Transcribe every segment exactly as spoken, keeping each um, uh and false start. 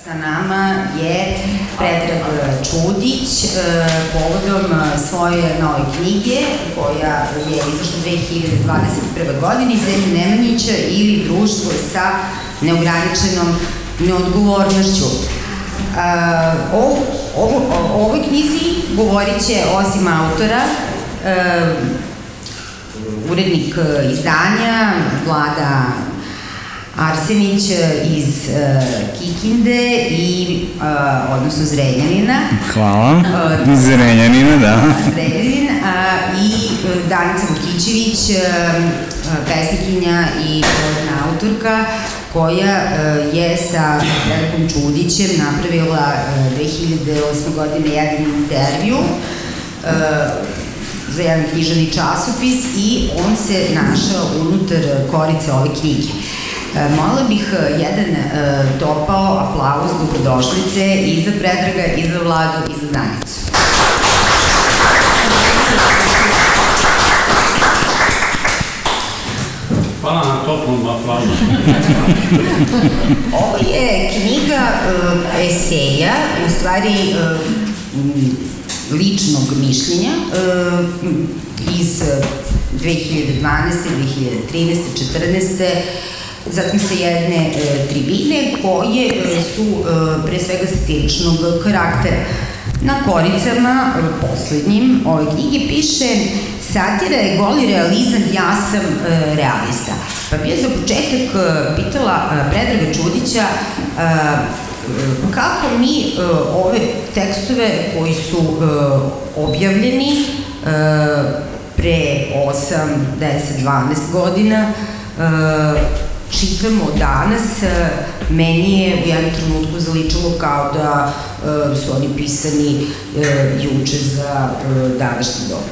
Sa nama je Predrag Čudić povodom svoje nove knjige koja je izašla dve hiljade dvadeset prve. godine Zemlje Nemanjića ili društvo sa neograničenom neodgovornošću. O ovoj knjizi govorit će osim autora urednik izdanja Vlada Arsenić iz Kikinde i, odnosno Zrenjanina. Hvala, iz Zrenjanina, da. Zrenjanin i Danica Vukićević, pesnikinja i poetna autorka, koja je sa Predragom Čudićem napravila dve hiljade osme. godine jedan intervju za jedan književni časopis i on se našao unutar korice ove knjige. Molila bih jedan topao aplauz dobrodošlice i za Predraga, i za Vladu, i za Danicu. Hvala na toplom aplauzu. Ovo je knjiga eseja, u stvari ličnog mišljenja iz dve hiljade dvanaeste. dve hiljade trinaeste. četrnaeste. zatim sa jedne tribine koje su pre svega satiričnog karaktera. Na koricama, poslednjim ove knjige, piše: satira je goli realizam, ja sam realista. Pa bih za početak pitala Predraga Čudića kako mi ove tekstove koji su objavljeni pre osam, deset, dvanaest godina čitamo danas. Meni je u jednom trenutku zaličilo kao da su oni pisani juče za današnji dobu.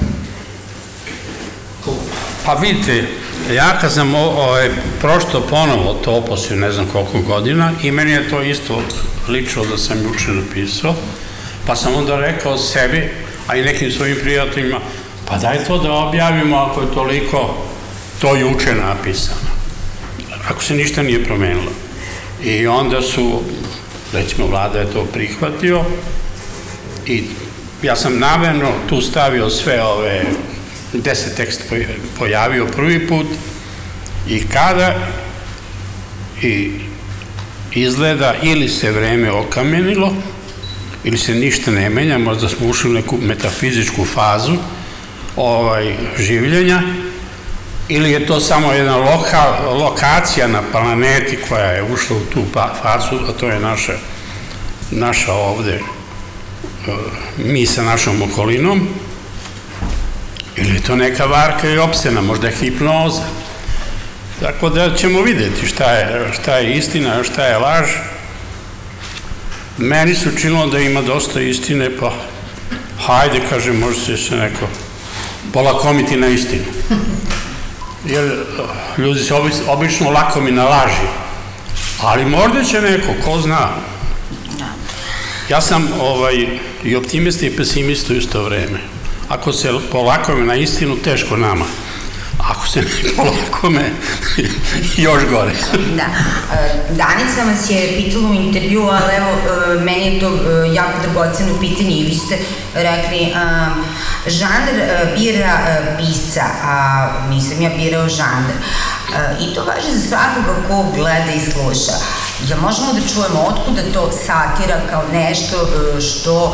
Pa vidite, ja kad sam prošto ponovo to posle ne znam koliko godina i meni je to isto ličilo da sam juče napisao, pa sam onda rekao sebi, a i nekim svojim prijateljima, pa daj to da objavimo ako je toliko to juče napisano, ako se ništa nije promenilo. I onda su, recimo, Vlada je to prihvatio i ja sam namerno tu stavio sve ove, gde se tekst pojavio prvi put i kada, i izgleda ili se vreme okamenilo ili se ništa ne menja, možda smo ušli u neku metafizičku fazu življenja, ili je to samo jedna lokacija na planeti koja je ušla u tu fazu, a to je naša ovde, mi sa našom okolinom, ili je to neka varka i opsena, možda je hipnoza. Tako da ćemo videti šta je istina, šta je laž. Meni se učinilo da ima dosta istine, pa hajde, kaže, može se neko polakomiti na istinu. Jer ljudi se obično lakomi na laži, ali možda će neko, ko zna. Ja sam i optimista i pesimista u isto vreme. Ako se polakome na istinu, teško nama. Ako se ne polakome, još gore. Da. Danica vas je pitala u intervju, ali evo, meni je to jako dragoceno pitanje i vi ste rekli, žanr bira pisca, a nisam ja birao žanr. I to važi za svakoga ko gleda i sluša. Ja možemo da čujemo otkuda to satira kao nešto što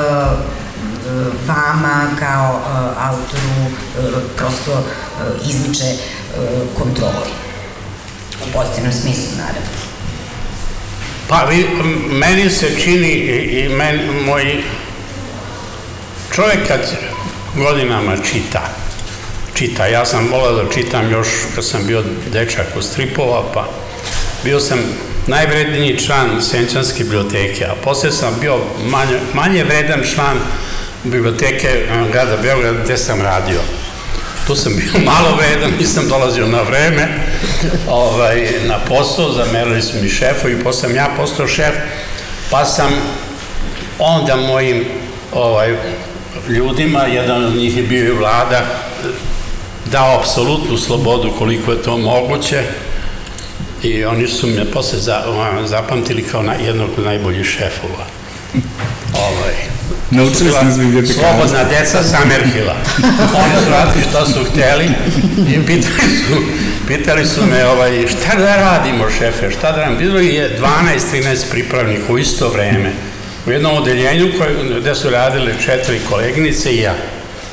vama kao autoru prosto izmiče kontroli. U pozitivnom smislu, naravno. Pa, meni se čini i moj čovjek kad godinama čita, čita, ja sam volao da čitam još kad sam bio dečak od stripova, pa bio sam najvredniji član Senčanske biblioteke, a posle sam bio manje vredan član biblioteke grada Beograda gde sam radio. Tu sam bio malo vredan, nisam dolazio na vreme na posao, zamerili su mi šefovi, posle sam ja postao šef, pa sam onda mojim ljudima, jedan od njih je bio i Vlada, dao apsolutnu slobodu koliko je to moguće I oni su me posle zapamtili kao jednog od najboljih šefova. Naučili ste nas bibliotekarstva. Slobodna deca Samerhila. Oni su radili što su hteli i pitali su me šta da radimo, šefe, šta da radimo. Bilo je dvanaest trinaest pripravnika u isto vreme. U jednom odeljenju gde su radile četiri koleginice i ja.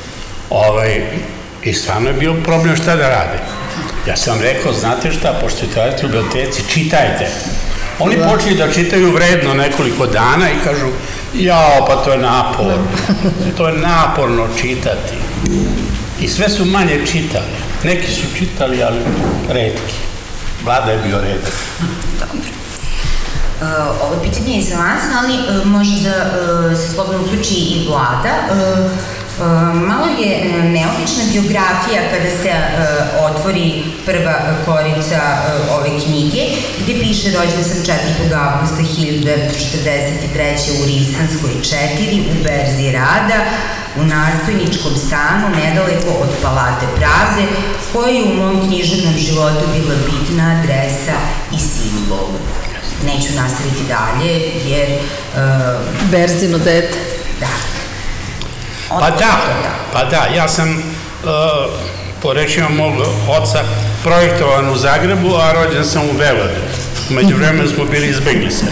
I stvarno je bio problem šta da rade. Ja sam rekao, znate šta, pošto ćete raditi u biblioteci, čitajte. Oni počeli da čitaju vredno nekoliko dana i kažu, jao, pa to je naporno. To je naporno čitati. I sve su manje čitali. Neki su čitali, ali retki. Vlada je bio redak. Dobro. Ovo pitanje je za vas, ali može da se slobodno uključi i Vlada. Malo je neobična biografija kada se otvori prva korica ove knjige, gde piše rođen sam četvrtog avgusta hiljadu devetsto četrdeset treće. u Risanskoj četiri, u berzi rada, u nastojničkom stanu, nedaleko od Palate pravde, koja je u mom književnom životu bila bitna adresa i simbol. Neću nastaviti dalje, jer... Berzino dete. Da. Pa da, pa da, ja sam, po rečima mog oca, projektovan u Zagrebu, a rođen sam u Beogradu. Umeđu vremenu smo bili izbegli se.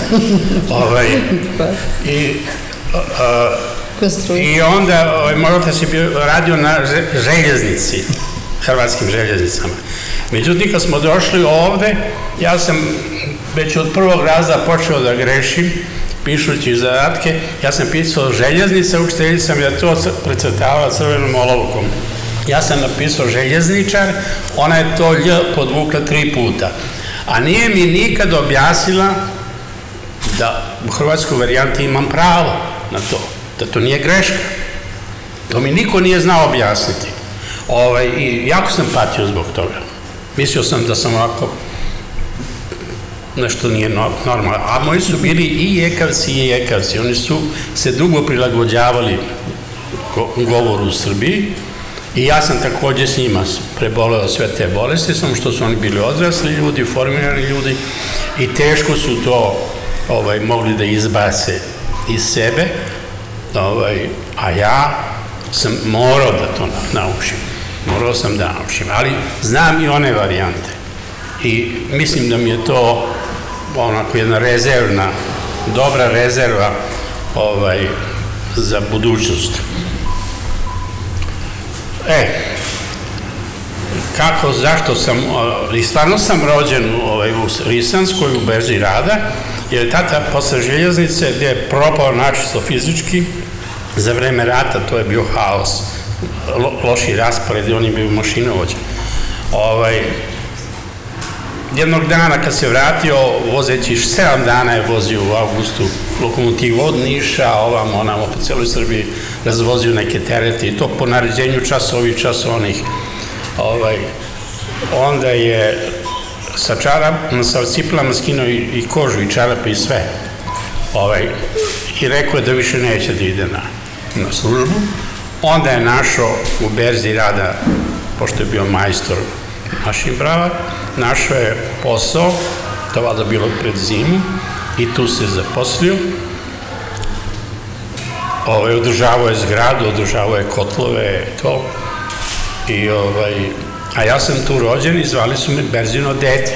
I onda, moj otac je radio na željeznici, hrvatskim željeznicama. Međutim, kad smo došli ovde, ja sam već od prvog razda počeo da grešim, pišući zadatke, ja sam pisao željeznice, učiteljica mi je to precrtavala crvenom olovkom. Ja sam napisao željezničar, ona je to lj podvukla tri puta. A nije mi nikad objasnila da u hrvatskoj varijanti imam pravo na to, da to nije greška. To mi niko nije znao objasniti. I jako sam patio zbog toga. Mislio sam da sam ovako nešto nije normalno. A moji su bili i jekavci i jekavci. Oni su se dugo prilagođavali govoru u Srbiji i ja sam takođe s njima preboleo sve te bolesti, samo što su oni bili odrasli ljudi, formirani ljudi i teško su to mogli da izbace iz sebe, a ja sam morao da to naučim. Morao sam da naučim, ali znam i one varijante. I mislim da mi je to onako jedna rezervna, dobra rezerva za budućnost. E, kako, zašto sam, i stvarno sam rođen u Risanskoj, u berzi rada, jer je tata posle željeznice gde je propao načisto fizički, za vreme rata to je bio haos, loši raspored i on je bio mašinovođa. Jednog dana kad se vratio, vozeći sedam dana je vozio u avgustu lokomotivu od Niša, ovam, onamo, po celoj Srbiji, razvozio neke terete i to po naređenju časovih, časovnih. Onda je sa cipelama skinuo i kožu i čarape i sve. I rekao je da više neće da ide na službu. Onda je našao u berzi rada, pošto je bio majstor mašin bravar, našao je posao, to valjda bilo pred zimu, i tu se zaposlio. Održavao je zgradu, održavao je kotlove, to. A ja sam tu rođen i zvali su me Berzino dete.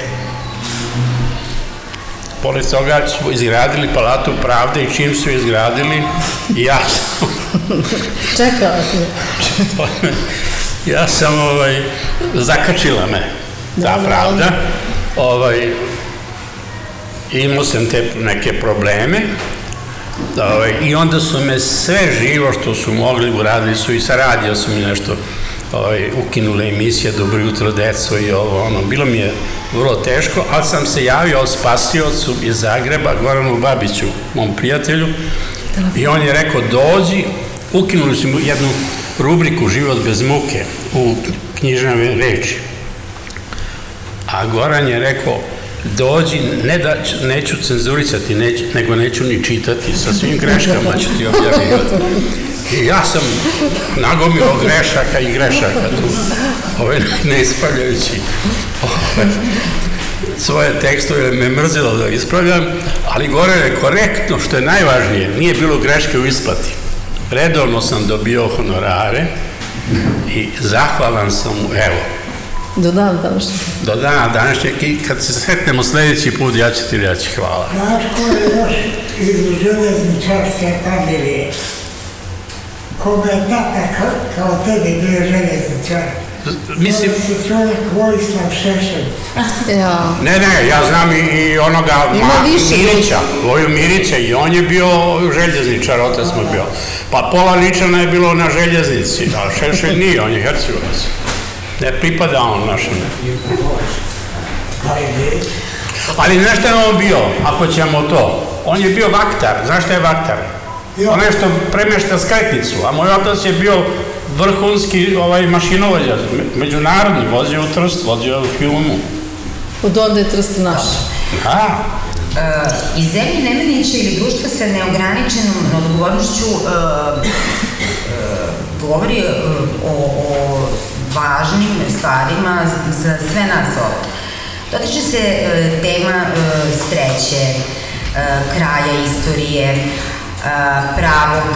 Pored toga su izgradili Palatu pravde i čim su izgradili, ja sam... Čekala ti. Ja sam, zakačila me ta pravda. Imao sam te neke probleme i onda su me sve živo što su mogli uradili su i sa radio su mi nešto ukinule emisije Dobro jutro deco i ovo ono. Bilo mi je vrlo teško, ali sam se javio spasiocu iz Zagreba, Goranu Babiću, mom prijatelju, i on je rekao dođi, ukinuli su mu jednu rubriku Život bez muke u književnoj reči. A Goran je rekao, dođi, ne da neću cenzurisati, nego neću ni čitati, sa svim greškama ću ti objavljivati. I ja sam nagomio grešaka i grešaka tu, ne ispravljajući. svoje tekstove, me mrzelo da ispravljam, ali gore je korektno, što je najvažnije, nije bilo greške u isplati. Redovno sam dobio honorare i zahvalan sam mu, evo. Do dana današnjeg. Do dana današnjeg i kad se sretnemo sledeći put, ja ću ti reći hvala. Znaš ko je još iz železničarske familije? Kome je tata kao tebi bio železničar? Mislim... To si čovjek Vojislav Šešelj. Ne, ne, ja znam i onoga Mirića, Voju Mirića, i on je bio željezničar, otac mu bio. Pa pola Ličana je bilo na željeznici, a Šešelj nije, on je Hercegovac. Ne pripada on našem. Ali znaš šta je on bio, ako ćemo to? On je bio vaktar, znaš šta je vaktar? Onaj što premešta skretnicu, a moj otac je bio vrhunski mašinovođa, međunarodni, vozio u Trst, vozio u filmu. Od onda je Trst naš. Da. Iz zemlje Nemanjića ili društva sa neograničenom odgovornošću govori o važnim stvarima za sve nas ovdje. Dotiče se tema sreće, kraja istorije, pravog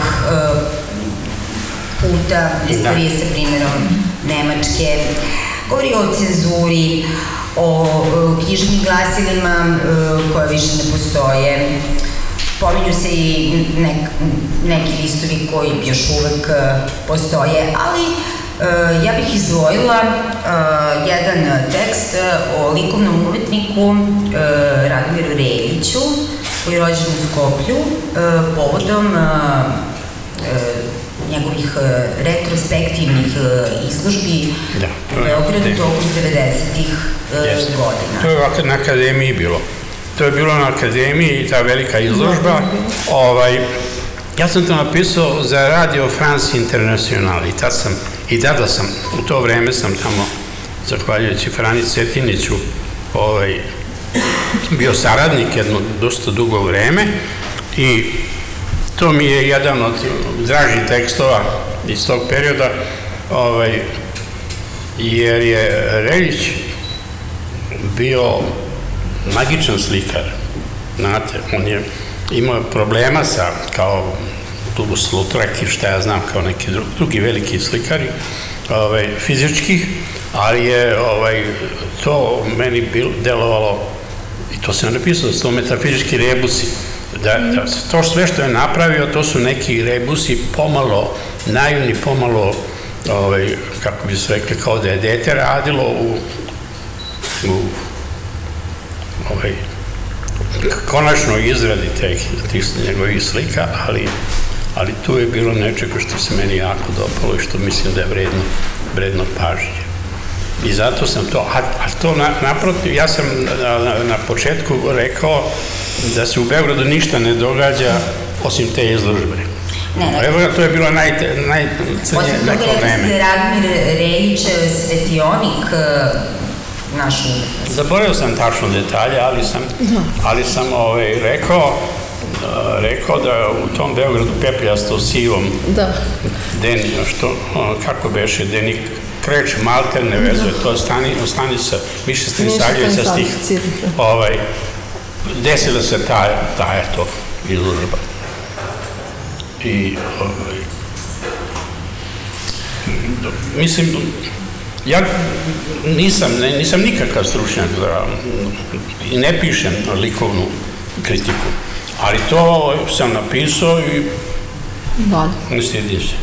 puta istorije sa primjerom Nemačke, govori o cenzuri, o knjižnim glasilima koje više ne postoje. Pominju se i neki listovi koji još uvek postoje, ali ja bih izdvojila jedan tekst o likovnom umetniku Radmiru Reljiću, koji je rođen u Skoplju, povodom njegovih retrospektivnih izložbi u Beogradu tokom devedesetih godina. To je na akademiji bilo. To je bilo na akademiji, ta velika izložba. Ja sam to napisao za Radio France International i tad sam, i tada sam, u to vreme sam tamo, zahvaljujući Frani Cetiniću, bio saradnik jedno dosta dugo vreme i to mi je jedan od dražih tekstova iz tog perioda, jer je Reljić bio magičan slikar. Znate, on je imao problema sa, kao Toulouse Lautrec i šta ja znam, kao neki drugi veliki slikari, fizičkih, ali je to meni delovalo, i to sam napisao, da su to metafizički rebusi. To sve što je napravio, to su neki rebusi pomalo, naivni, pomalo, kako bi se rekli, kao da je dete radilo u konačnoj izradi tih njegovih slika, ali tu je bilo nečega što se meni jako dopalo i što mislim da je vredno pažnje. I zato sam to, a to naprotiv, ja sam na početku rekao da se u Beogradu ništa ne događa osim te izložbe. To je bilo najcrnije neko vreme. Osim toga je Radmir Reljić svetionik našu... Zaboravio sam tačno detalje, ali sam rekao rekao da u tom Beogradu pepljasto sivom kako beše Denik Kreč, Malter ne vezuje, to je stanica Miše Stanisavljevića stih. Desila se ta, eto, izložba. I, mislim, ja nisam nikakav stručnjak i ne pišem likovnu kritiku, ali to sam napisao i ne stidim se.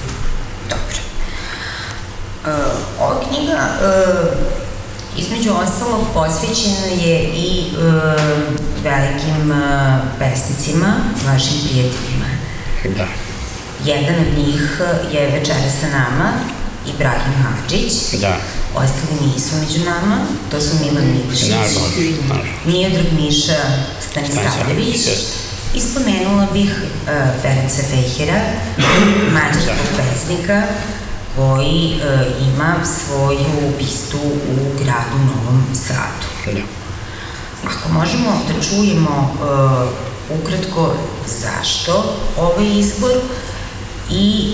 Ova knjiga, između ostalog, posvećena je i velikim pesnicima, vašim prijateljima. Da. Jedan od njih je večera sa nama, Ibrahim Hadžić. Da. Ostali nisu među nama, to su Milan Nikšić, Miodrag Miša Stanisavljević. I spomenula bih Ferenca Fehera, mađarskog pesnika, koji ima svoju bistu u gradu Novom Sadu. Ako možemo da čujemo ukratko zašto ovaj izbor i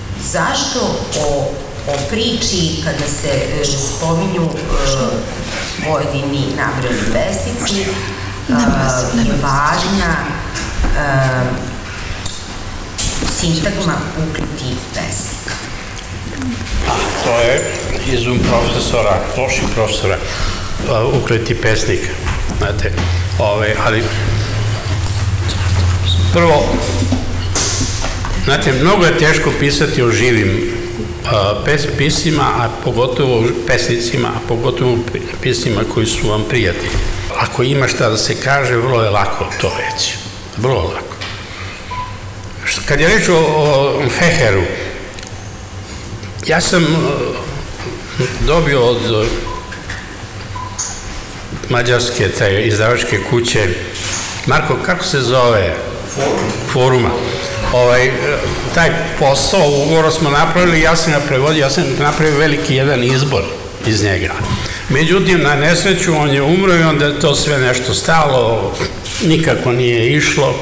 zašto o priči kada se spominju pojedini nabrojani pesnici je važna sintagma ukriti pesnik. To je izum profesora, loših profesora, ukriti pesnik, znate, ali prvo, znate, mnogo je teško pisati o živim piscima, a pogotovo pesnicima, a pogotovo piscima koji su vam prijatelji. Ako ima šta da se kaže, vrlo je lako to reći. Vrlo lako. Kad je reč o Feheru, ja sam dobio od mađarske taj izdavačke kuće, Marko, kako se zove? Foruma. Taj posao, ugovor smo napravili, ja sam ga prevodio, ja sam napravio veliki jedan izbor iz njega. Međutim, na nesreću, on je umro i onda je to sve nešto stalo, nikako nije išlo.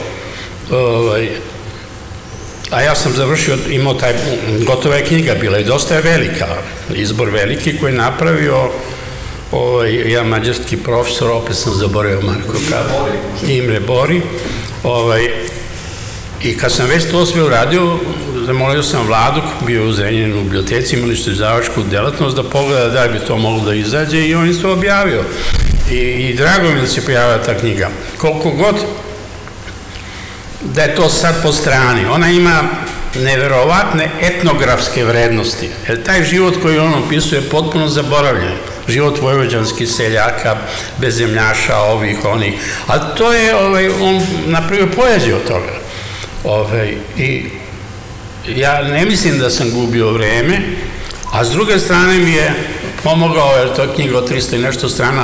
A ja sam završio, imao taj, gotova je knjiga bila i dosta je velika, izbor veliki koji je napravio jedan mađarski profesor, opet sam zaboravio Marko, Imre Bori. I kad sam već to sve uradio, zamolio sam Vladu, bio u Zrenjaninu u biblioteci, imali su izdavačku delatnost, da pogleda da li bi to moglo da izađe i on je to objavio. I drago mi da se pojavila ta knjiga. Koliko god da je to sad po strani, ona ima neverovatne etnografske vrednosti, jer taj život koji on opisuje je potpuno zaboravljen. Život vojvođanskih seljaka, bezzemljaša, ovih, onih. Ali to je, on napravio poeziju od toga. I ja ne mislim da sam gubio vreme, a s druge strane mi je pomogao, jer to je knjiga od trista i nešto strana,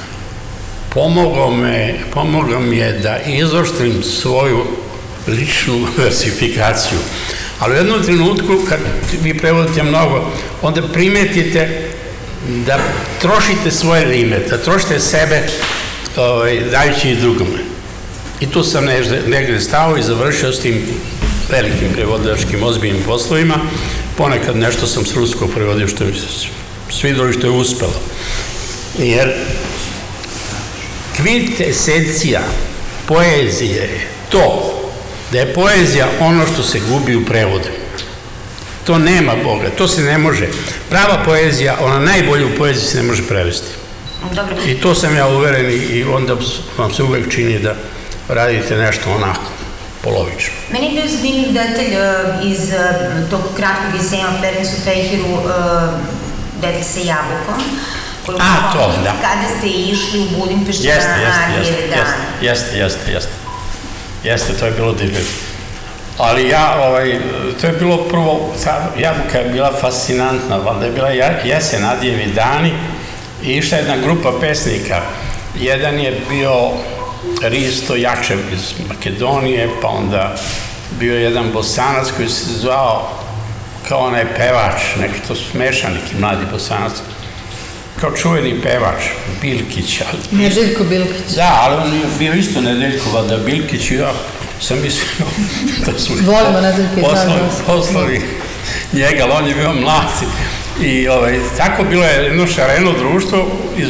pomogao mi je da izoštrim svoju ličnu versifikaciju. Ali u jednom trenutku, kad vi prevodite mnogo, onda primetite da trošite svoje rime, da trošite sebe dajući i drugome. I tu sam negde stao i završio s tim velikim prevodilačkim ozbiljnim poslovima. Ponekad nešto sam s ruskog prevodio što mi se svidilo i što je uspelo. Jer kvintesencija poezije je to da je poezija ono što se gubi u prevodu. To nema Boga, to se ne može. Prava poezija, ona najbolja u poeziji se ne može prevesti. I to sam ja uveren i onda vam se uvek čini da radite nešto onako, polovično. Meni je bio zanimljiv detalj iz tog kratkog eseja o Ferencu Feheru, Detek sa jabukom. A, to, da. Kada ste išli u Budimpeštu na Arhijeve dane. Jeste, jeste, jeste. Jeste, to je bilo divno. Ali ja, to je bilo prvo, ta jabuka je bila fascinantna, valjda je bila jesen, Adijevi dani i išla jedna grupa pesnika. Jedan je bio Risto Jačev iz Makedonije, pa onda bio jedan Bosanac koji se zvao kao onaj pevač, nešto smešan, neki mladi Bosanac, kao čuveni pevač, Bilkić. Nedeljko Bilkić. Da, ali on je bio isto Nedeljko, valjda Bilkić i ja sam mislio da su poslali njega, ali on je bio mlad. I tako bilo je jedno šareno društvo,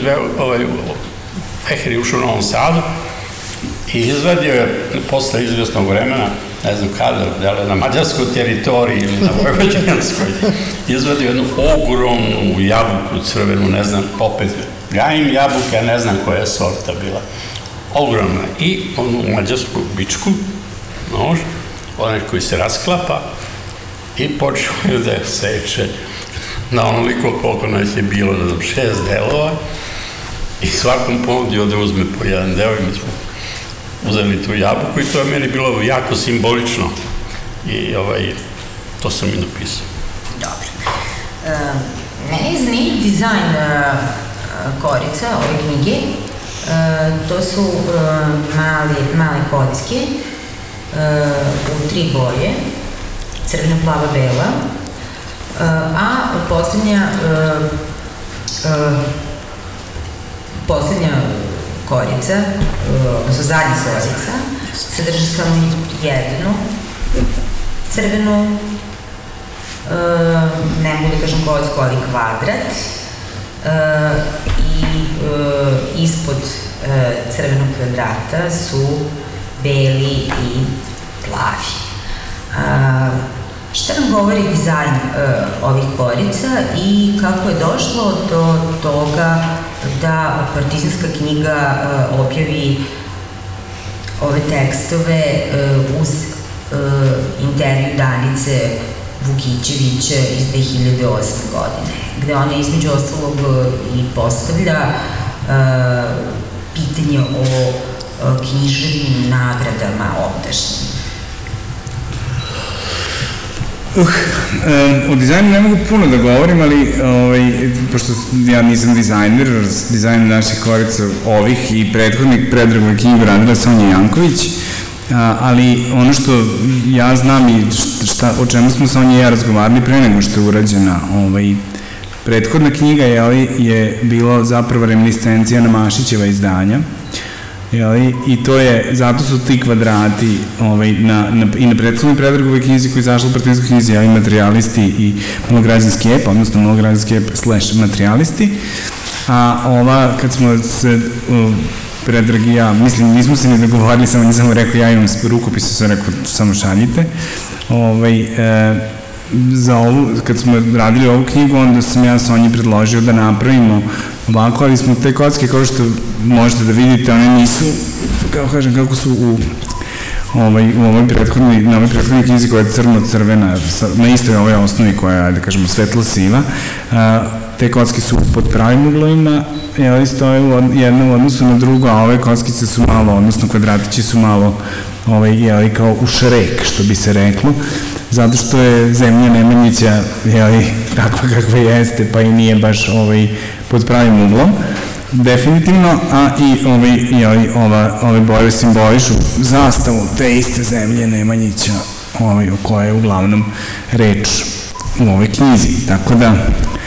Feher je ušao u Novom Sadu i izvadio je posle izvjesnog vremena, ne znam kada, da li na mađarskoj teritoriji ili na vojvođanskoj, izvadio jednu ogromnu jabuku crvenu, ne znam, opet gajim jabuka, ne znam koja je sorta bila, ogromna, i onu mađarsku bičku, nož, onaj koji se rasklapa i počeo da je seče na onoliko koliko nas je bilo, ne znam, šest delova i svakom ponudio da uzme po jedan deo i mi smo uzeli tu jabuku i to je meni bilo jako simbolično i to sam i napisao. Dobro. Meni je zanimljiv dizajn korica ove knjige. To su male kocke u tri boje, crvena, plava, bela, a poslednja poslednja korica, odnosno zadnja korica, sadrži samo jednu crvenu, ne mogu da kažem kocku, ali kvadrat, i crvenog kvadrata su beli i plavi. Šta nam govori dizajn ovih korica i kako je došlo do toga da Partizanska knjiga objavi ove tekstove uz intervju Danice Vukićevića iz dve hiljade osme godine, gde ona između ostalog i postavlja pitanje o književnim nagradama ovdašnjim. Uh, o dizajnu ne mogu puno da govorim, ali pošto ja nisam dizajner, dizajn naših korica ovih i prethodnih Predragove knjigu radila Sonja Janković, ali ono što ja znam i o čemu smo Sonja i ja razgovarali pre nego što je urađena prethodna knjiga je bilo zapravo reminiscencija na Mašićeva izdanja. I to je, zato su ti kvadrati i na prethodnoj Predragovoj knjizi koja je izašla u Partizanskoj knjizi, i materijalisti i malograđanski ep, odnosno malograđanski ep slash materijalisti, a ova, kad smo se Predrag i ja, mislim, nismo se ni dogovorili, samo nisam rekao, ja imam rukopise, sam rekao, samo šaljite. Za ovu, kad smo radili ovu knjigu, onda sam ja Sonji predložio da napravimo ovako, ali smo te kocke, kao što možete da vidite, one nisu, kao kažem, kako su u ovoj prethodnoj knjizi koja je crno-crvena, na istoj ovoj osnovi koja je, da kažemo, svetlo-siva. Te kocke su pod pravim uglovima, stoje jedna u odnosu na drugo, a ove kockice su malo, odnosno kvadratići su malo kao u šrek, što bi se reklo, zato što je zemlja Nemanjića takva kakva jeste, pa i nije baš pod pravim uglom, definitivno, a i ove boje simbolišu zastavu te iste zemlje Nemanjića, o kojoj je uglavnom reč u ovoj knjizi, tako da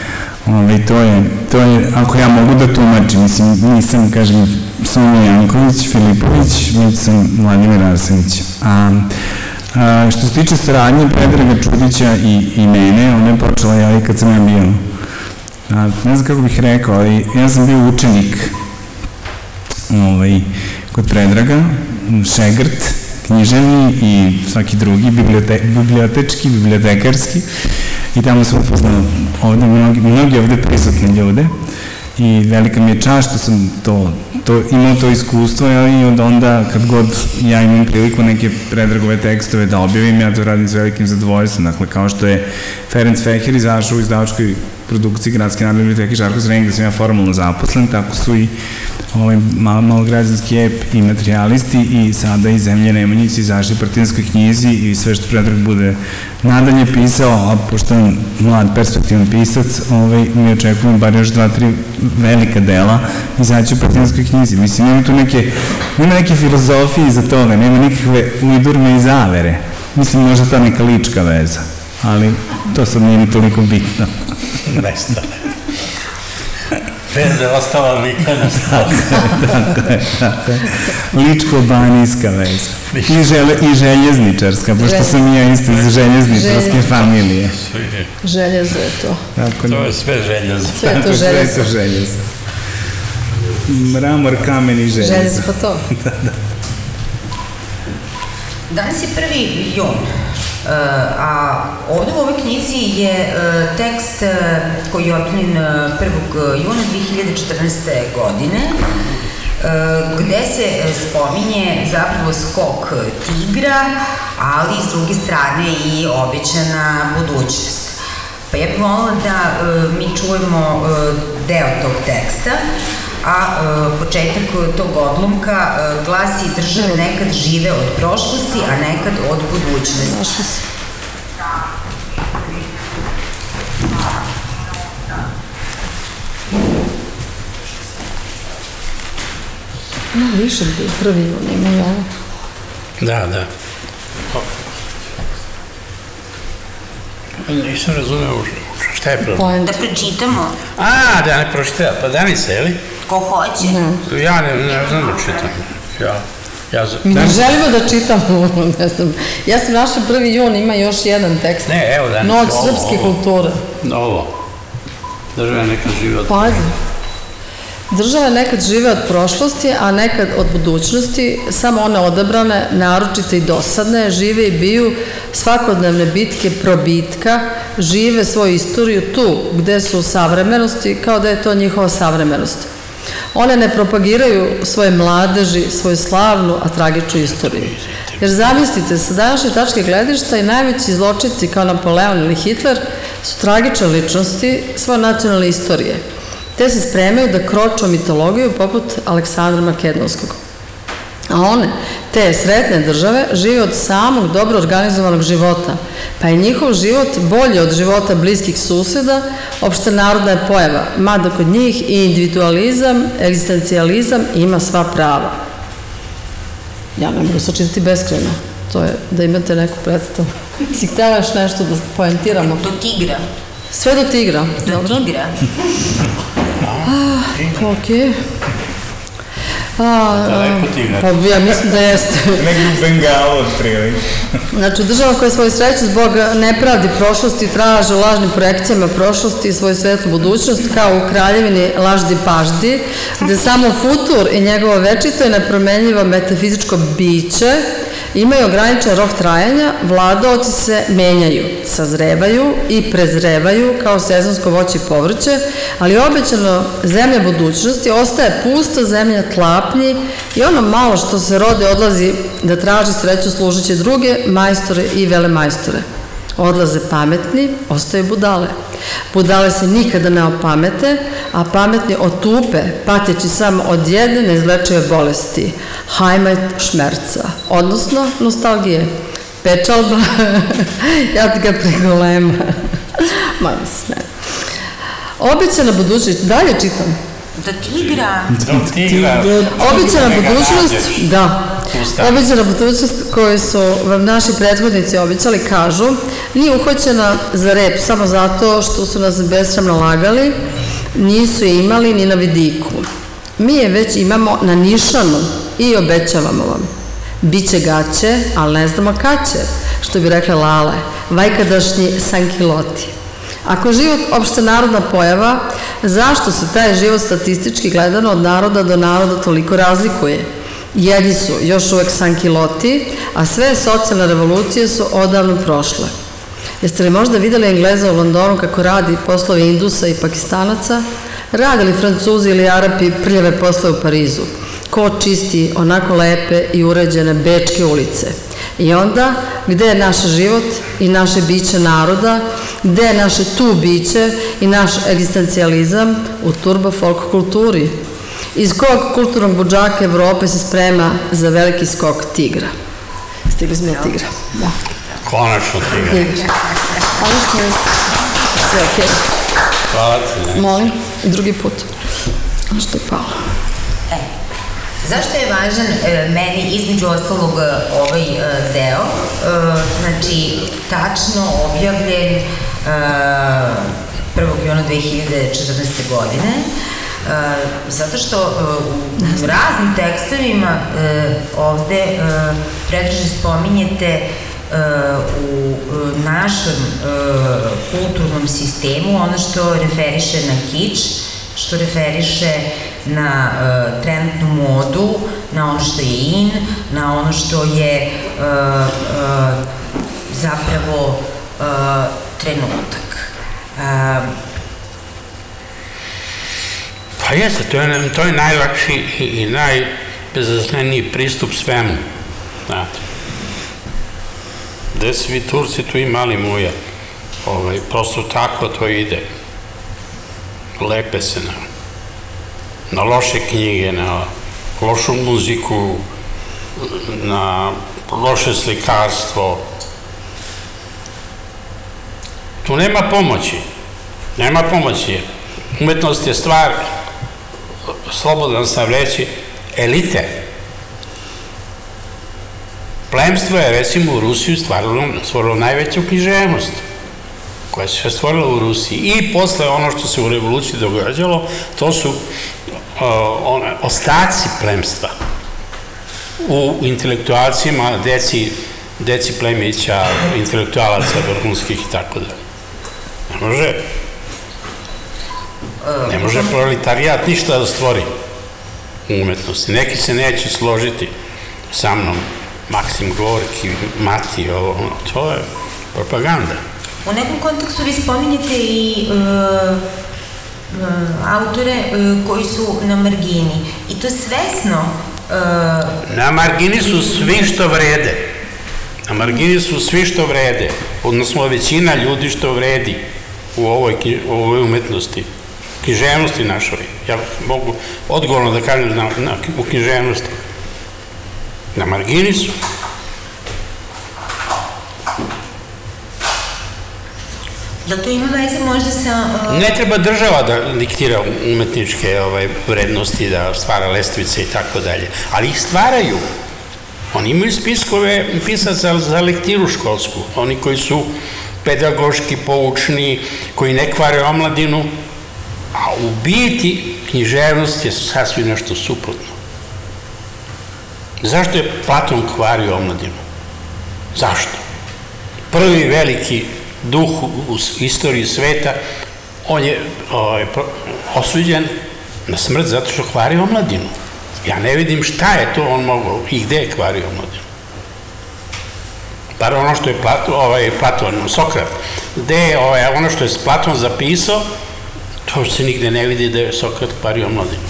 to je, ako ja mogu da tumačim, mislim, nisam, kažem, Sonja Janković, Filipović, već sam Vladimir Arsenić. Što se tiče saradnje Predraga Čudića i mene, ona je počela kad sam ja bio, ne znam kako bih rekao, ali ja sam bio učenik kod Predraga, šegrt, književni i svaki drugi, bibliotečki, bibliotekarski, i tamo sam upoznao ovde mnogi ovde prisutne ljude i velika mi je čast što sam imao to iskustvo i od onda kad god ja imam priliku neke Predragove tekstove da objavim, ja to radim s velikim zadovoljstvom. Dakle, kao što je Ferenc Feher izašao u izdavačkoj produkciji Gradske narodne biblioteke Žarko Zrenjanin, gde sam ja formalno zaposlen, tako su i malograđanski ep i materijalisti i sada i Zemlje Nemanjića izašli u Partizanskoj knjizi i sve što Predrag bude nadalje pisao, a pošto je mlad perspektivan pisac, mi očekujemo bar još dva, tri velika dela izaći u Partizanskoj knjizi. Mislim, nema tu neke, nema neke filozofije iza toga, nema nikakve ujdurne i zavere. Mislim, možda ta neka lička veza, ali to sad nije ni toliko bitno. Nestane. Veze ostala nikada. Tako je, tako je. Ličko-banijska veza. I željezničarska, pošto sam i ja isto iz željezničarske familije. Željezo je to. To je sve željezo. Sve je to željezo. Sve je to željezo. Mramor, kamen i željezo. Željezo pa to. Da, da. Danas je prvi jun, a ovde u ovoj knjizi je tekst koji je objavljen prvog juna dve hiljade četrnaeste. godine, gde se spominje zapravo skok tigra, ali s druge strane i obećana budućnost. Pa ja bih volila da mi čujemo deo tog teksta, a početak tog odlomka glasi: države nekad žive od prošlosti, a nekad od budućnosti. No, više bi prvi jun ima i ovo. Da, da. Nisam razumeo šta je problem. Da pročitamo. A, da ne pročitamo. Pa Danica, je li? Ko hoće. Ja ne znam da čitam. Ja... Ne želimo da čitamo, ne znam. Ja sam našla prvi jun, ima još jedan tekst. Ne, evo Danica. Noć srpske kulture. Ovo. Država neka život. Pa, ajde. Države nekad žive od prošlosti, a nekad od budućnosti, samo one odabrane, naročite i dosadne, žive i biju svakodnevne bitke probitka, žive svoju istoriju tu gde su u savremenosti, kao da je to njihova savremenost. One ne propagiraju svoje mladeži, svoju slavnu, a tragičnu istoriju. Jer zamislite, sa današnje tačke gledišta i najveći zločinci kao Napoleon ili Hitler su tragične ličnosti svoje nacionalne istorije, te se spremaju da kroču mitologiju poput Aleksandra Makedonskog. A one, te sretne države, žive od samog dobro organizovanog života, pa je njihov život bolji od života bliskih suseda, opšte narodna je pojava, mada kod njih i individualizam, egzistencijalizam ima sva prava. Ja ne mogu sačitati beskrajno, to je da imate neku predstavu. Si htjela još nešto da poentiramo? Do tigra. Sve do tigra? Do tigra. Ok. Daleko tigra. Pa ja mislim da jeste. Negdje u Bengalu otprilike. Znači, država koja svoju sreću zbog nepravdi prošlosti traže u lažnim projekcijama prošlosti i svoju svetlu budućnost, kao u kraljevini Laždi Paždi, gde samo futur i njegovo večito i nepromenljivo metafizičko biće imaju ograničen rok trajanja, vladaoci se menjaju, sazrevaju i prezrevaju kao sezonsko voće i povrće, ali obećano zemlja budućnosti ostaje pusta zemlja tlapnji i ono malo što se rode odlazi da traži sreću služeći druge majstore i velemajstore. Odlaze pametni, ostaju budale. Budale se nikada ne opamete, a pametni otupe, pateći samo od jedne neizlečive bolesti, hajmajt šmerca, odnosno nostalgije. Pečalba, ja ti ga pregolema. Malo se ne. Obećana budućnost, dalje čitam. Do tigra. Do tigra. Obećana budućnost, da. Obećana budućnost koju su vam naši prethodnici obećali, kažu, nije uhvaćena za rep samo zato što su nas besramno lagali, nisu je imali ni na vidiku. Mi je već imamo na nišanu i obećavamo vam. Biće gaće, ali ne znamo kad će, što bi rekle Lale, vajkadašnji sankiloti. Ako je život opšte narodna pojava, zašto se taj život statistički gledano od naroda do naroda toliko razlikuje? Jedni su još uvek sankiloti, a sve socijalne revolucije su odavno prošle. Jeste li možda videli Engleza u Londonu kako radi poslove Indusa i Pakistanaca? Radili Francuzi ili Arapi prljave posle u Parizu? Ko čisti onako lepe i uređene bečke ulice? I onda, gde je naš život i naše biće naroda, gde je naše tu biće i naš egzistencijalizam u turbo folk kulturi? Iz kog kulturnog budžaka Evrope se sprema za veliki skok tigra? Stigli smo do tigra. Da. Konačno tigra. Tigra. Ali što je sve okej. Hvala ti. Molim, i drugi put. A što je palo? E, zašto je važan e, meni između ostalog ovaj e, deo? E, znači, tačno objavljen e, prvog juna dve hiljade četrnaeste. godine, Uh, zato što uh, u raznim tekstovima uh, ovde uh, pretežno spominjete uh, u uh, našem uh, kulturnom sistemu ono što referiše na kič, što referiše na uh, trenutnu modu, na ono što je in, na ono što je uh, uh, zapravo uh, trenutak. Uh, Pa jeste, to je, to je najlakši i, i najbezazleniji pristup svemu, znate. Gde svi Turci, tu i mali muja. Ovaj, prosto tako to ide. Lepe se na, na loše knjige, na lošu muziku, na loše slikarstvo. Tu nema pomoći. Nema pomoći. Umetnost je stvar, slobodan sam reći, elite. Plemstvo je, recimo, u Rusiju stvarilo, stvorilo najveću književnost, koja se stvorila u Rusiji. I posle ono što se u revoluciji događalo, to su uh, one, ostaci plemstva u intelektualcima, deci, deci plemića, intelektualaca vrhunskih i tako da. Ne može. Ne može proletarijat ništa da stvori u umetnosti. Neki se neće složiti sa mnom, Maksim Gorki, Mati, ovo, to je propaganda. U nekom kontekstu vi spominjete i autore koji su na margini. I to svesno... Na margini su svi što vrede. Na margini su svi što vrede. Odnosno, većina ljudi što vredi u ovoj umetnosti, književnosti našoj. Ja mogu odgovorno da kažem u književnosti. Na margini su. Da to ima veze možda sa... Ne treba država da diktira umetničke vrednosti, da stvara lestvice i tako dalje, ali ih stvaraju. Oni imaju spiskove pisaca za lektiru školsku, oni koji su pedagoški poučni, koji ne kvare omladinu, a u biti književnost je sasvim nešto suprotno. Zašto je Platon kvario omladinu? Zašto? Prvi veliki duh u istoriji sveta, on je osuđen na smrt zato što kvario omladinu. Ja ne vidim šta je to on mogao i gde je kvario omladinu. Bar ono što je Platon, Sokrat, gde je ono što je Platon zapisao, to se nigde ne vidi da je Sokrat kvario omladinu.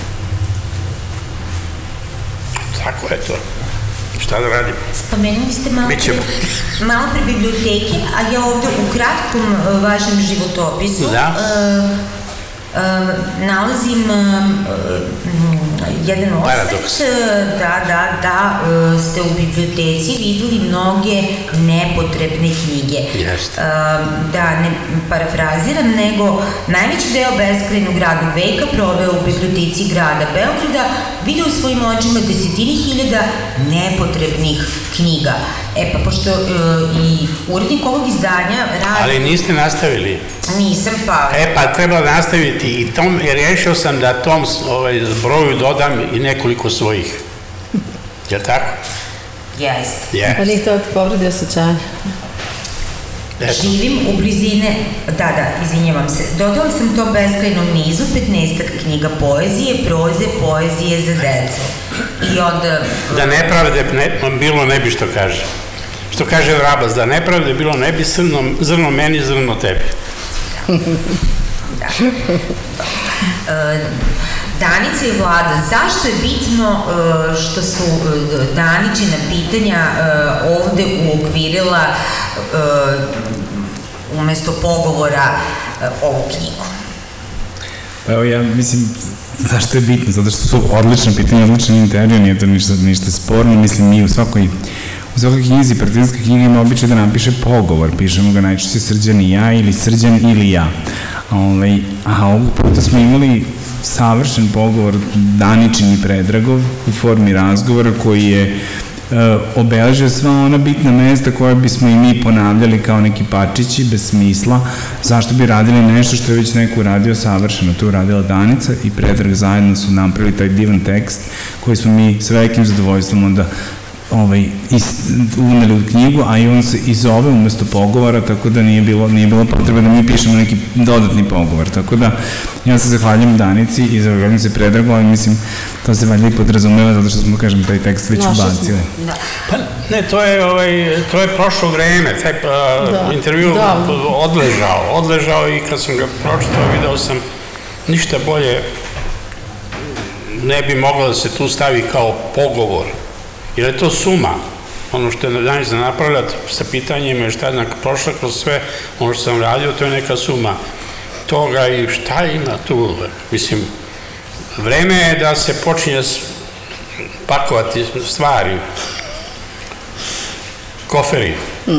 Tako je to. Šta da radim? Spomenuli ste malo pre biblioteke, a ja ovde u kratkom vašem životopisu nalazim jedan osvrt da, da, da ste u biblioteci videli mnoge nepotrebne knjige. Da ne parafraziram, nego najveći deo beskrajnog radnog veka proveo u biblioteci grada Beograda, vidio u svojim očima desetine hiljada nepotrebnih knjiga. E pa, pošto i urednik ovog izdanja radi... Ali niste nastavili? Nisam, pa... E pa, treba nastaviti i rešio sam da tom broju dodam i nekoliko svojih. Je li tako? Jeste. Pa nije to ti povredi osjećanja. Živim u blizine... Da, da, izvinjavam se. Dodala sam tom beskrajnom nizu petnaestak knjiga poezije, proze, poezije za decu. I onda... Da nepravde bilo ne bi što kaže. Što kaže Vrabac, da nepravde bilo ne bi zrno meni, zrno tebi. Da. Danica i Vlada, zašto je bitno što su Daničina pitanja ovde uokvirila umesto pogovora ovu knjigu? Pa evo ja mislim, zašto je bitno? Zato što su odlične pitanja, odličan intervju, nije to ništa sporno. Mislim, mi u svakoj U svakoj knjizi, partizanska knjiga ima običaj da napiše pogovor, pišemo ga najčešće Srđan i ja ili Srđan ili ja. A ovog puta smo imali savršen pogovor Daničin i Predragov u formi razgovora koji je obeležio sva ona bitna mesta koje bismo i mi ponavljali kao neki pačići bez smisla, zašto bi radili nešto što je već neko uradio savršeno. To je uradila Danica i Predrag, zajedno su napravili taj divan tekst koji smo mi s velikim zadovoljstvom onda uneli u knjigu, a i on se i zove umesto pogovora, tako da nije bilo potrebe da mi pišemo neki dodatni pogovor. Tako da ja se zahvaljujem Danici i zahvaljujem se Predragu, ali mislim to se valjda i podrazumeva zato što smo, kažem, taj tekst već ubacili. Pa ne, to je prošlo vreme, taj intervju odležao, odležao i kad sam ga pročitao video sam ništa bolje ne bi moglo da se tu stavi kao pogovor. Jer je to suma, ono što je Danica napravila sa pitanjima i šta je prošla kroz sve, ono što sam radio, to je neka suma toga i šta ima tu. Mislim, vreme je da se počinje pakovati stvari, koferi.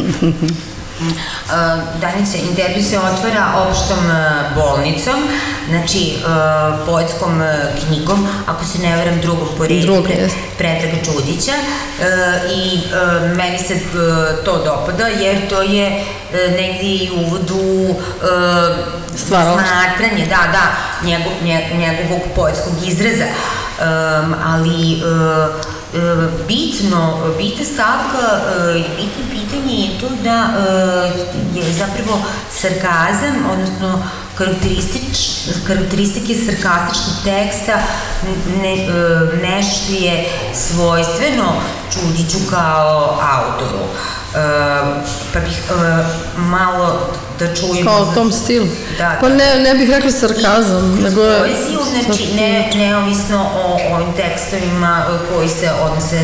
Danica, intervju se otvara opštom bolnicom, znači poetskom knjigom, ako se ne veram drugom po redu, Predraga Čudića, i meni se to dopada jer to je negdje i uvod u smatranje, da, da, njegovog poetskog izraza, ali bitno, bitna stavka, bitno pitanje je to da je zapravo sarkazam, odnosno karakteristike sarkastičnog teksta, nešto je svojstveno Čudiću kao autoru. Pa bih malo da čujem... Kao tom stilu? Pa ne bih rekla sarkazam, nego je... Poeziju, znači neovisno o ovim tekstovima koji se odnose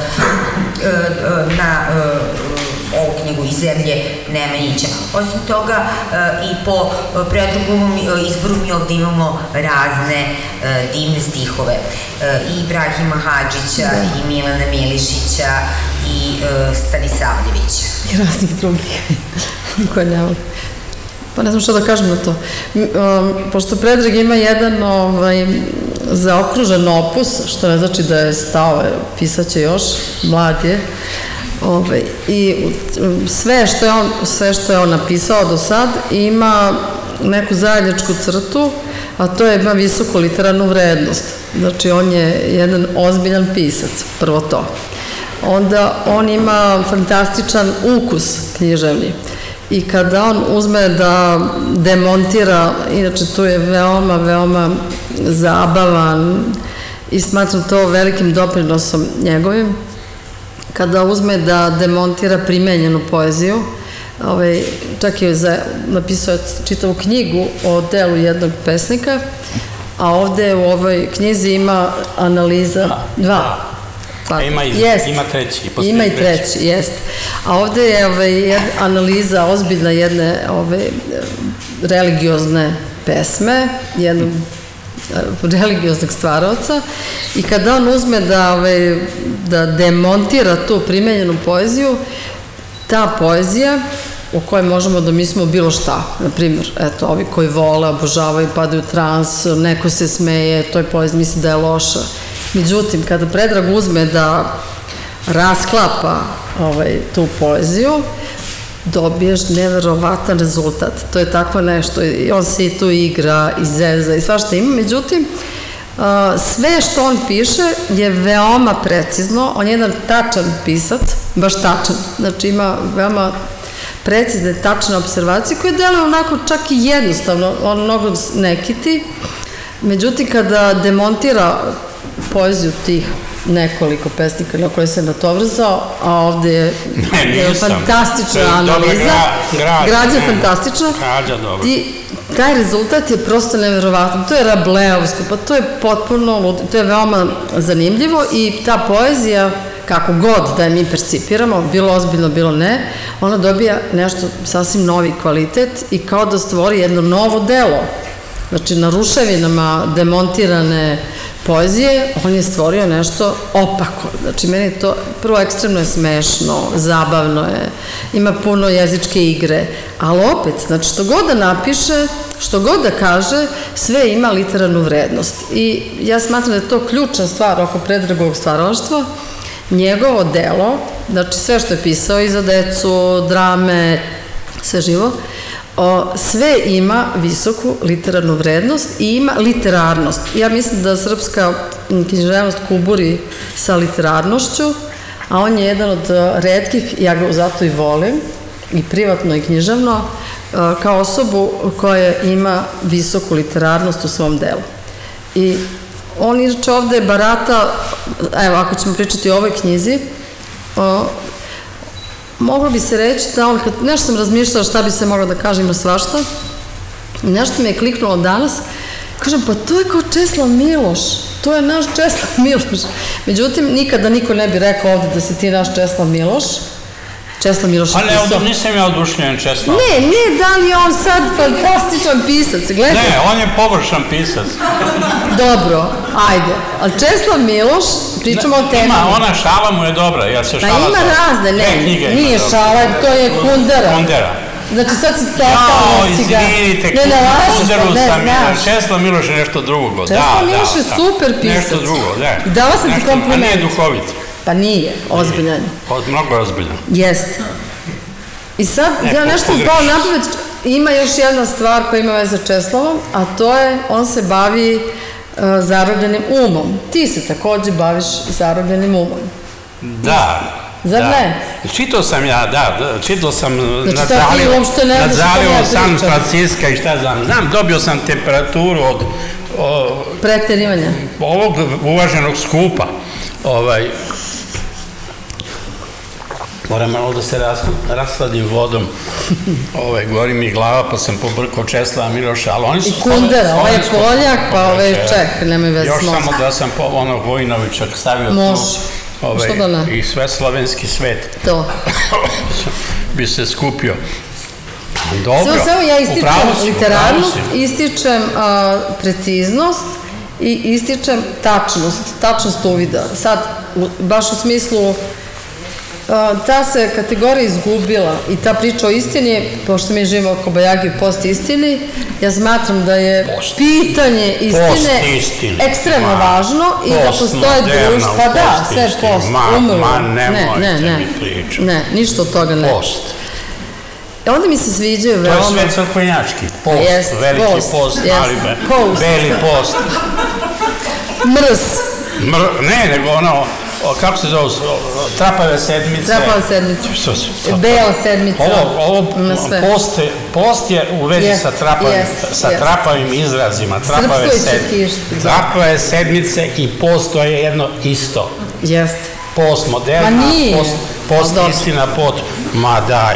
na ovu knjigu Iz zemlje Nemanjića. Osim toga, i po Predragovom izboru mi ovde imamo razne divne stihove. I Ibrahima Hadžića, i Milana Milišića, i Stanisavljevića. I raznih drugih koje ne volim. Pa ne znam što da kažem na to. Pošto Predrag ima jedan zaokružen opus, što ne znači da je stao, pisaće još, mlad je, i sve što je on napisao do sad ima neku zajedničku crtu, a to je ima visoku literarnu vrednost. Znači, on je jedan ozbiljan pisac, prvo to. Onda on ima fantastičan ukus književni. I kada on uzme da demontira, inače tu je veoma, veoma zabavan i smatram to velikim doprinosom njegovim, kada uzme da demontira primenjenu poeziju, čak je napisao čitavu knjigu o delu jednog pesnika, a ovde u ovoj knjizi ima analiza dva. Ima treći. Ima i treći, jest. A ovde je analiza ozbiljna jedne religiozne pesme, jednog religioznog stvaravca, i kada on uzme da demontira tu primenjenu poeziju, ta poezija u kojoj možemo da mislimo bilo šta, na primjer, eto, ovi koji vole, obožavaju, padaju u trans, neko se smeje, toj poeziji misli da je loša. Međutim, kada Predrag uzme da rasklapa tu poeziju, dobiješ neverovatan rezultat. To je tako nešto, i on se i tu igra, i zeza, i svašta ima. Međutim, sve što on piše je veoma precizno, on je jedan tačan pisac, baš tačan, znači ima veoma precizne, tačne observacije koje deluju onako čak i jednostavno, on mnogo ne kiti. Međutim, kada demontira poeziju tih nekoliko pesnika na koje se natovrzao, a ovde je fantastična analiza, građa je fantastična, taj rezultat je prosto neverovatan. To je Rableovsko, pa to je potpuno, to je veoma zanimljivo i ta poezija, kako god da je mi percipiramo, bilo ozbiljno, bilo ne, ona dobija nešto sasvim novi kvalitet i kao da stvori jedno novo delo. Znači, na ruševinama demontirane poezije, on je stvorio nešto opako. Znači, meni je to, prvo, ekstremno je smešno, zabavno je, ima puno jezičke igre, ali opet, znači, što god da napiše, što god da kaže, sve ima literarnu vrednost. I ja smatram da je to ključna stvar oko Predragovog stvaralaštva, njegovo delo, znači sve što je pisao i za decu, drame, sve živo, sve ima visoku literarnu vrednost i ima literarnost. Ja mislim da srpska književnost kuburi sa literarnošću, a on je jedan od retkih, ja ga zato i volim, i privatno i književno, kao osobu koja ima visoku literarnost u svom delu. I on inače ovde barata, evo, ako ćemo pričati o ovoj knjizi, moglo bi se reći da on, nešto sam razmišljala šta bi se mogla da kaže, ima svašta, nešto mi je kliknulo danas, kažem, pa to je kao Česlav Miloš, to je naš Česlav Miloš. Međutim, nikada niko ne bi rekao ovde da si ti naš Česlav Miloš. Česlav Miloš je pisao... Ali nisam ja odušljen Česlav. Ne, ne, da li je on sad fantastičan pisac, gledaj. Ne, on je površan pisac. Dobro, ajde. Ali Česlav Miloš, pričamo o temi. Ima, ona šala mu je dobra, ja se šala... Pa ima razne, ne, nije šala, to je Kundera. Kundera. Znači sad si totalno si ga... Jao, izvinite, Kunderu sam, Česlav Miloš je nešto drugo. Česlav Miloš je super pisac. Nešto drugo, da. Dala sam ti kompliment. A nije duhovit. Pa nije, ozbiljan. Mnogo je ozbiljan. Jeste. I sad, ja nešto pao napamet, ima još jedna stvar koja ima veze sa Česlavom, a to je, on se bavi zarobljenim umom. Ti se takođe baviš zarobljenim umom. Da. Zar ne? Čitao sam ja, da, čitao sam nad zalivom San Francisco i šta znam. Znam, dobio sam temperaturu od preterivanja ovog uvaženog skupa. Moram malo da se rasladim vodom. Gori mi glava, pa sam pobrkao Česlava Miloša. I Kundera, ovo je Poljak, pa ovo je Čeh, nemoj već još samo da sam onog Vojinovića stavio tu i sve slovenski svet bi se skupio. Dobro, samo ja ističem literarnost, ističem preciznost i ističem tačnost, tačnost uvida. Sad, baš u smislu ta se kategorija izgubila i ta priča o istini, pošto mi živimo oko Bajagi u post-istini, ja smatram da je pitanje istine ekstremno važno i da postoje društvo, pa da, sve post, umrlo. Ma nemojte mi pričati. Ne, ništa od toga ne. Post. Onda mi se sviđaju veoma... To je sve crkvenjački. Post, veliki post, mali beli post. Mrs. Ne, nego ono... Kako se zove? Trapave sedmice. Trapave sedmice. Bela sedmica. Post je u vezi sa trapavim izrazima. Trapave sedmice i post to je jedno isto. Jeste. Post moderna, post istina, post... Ma daj.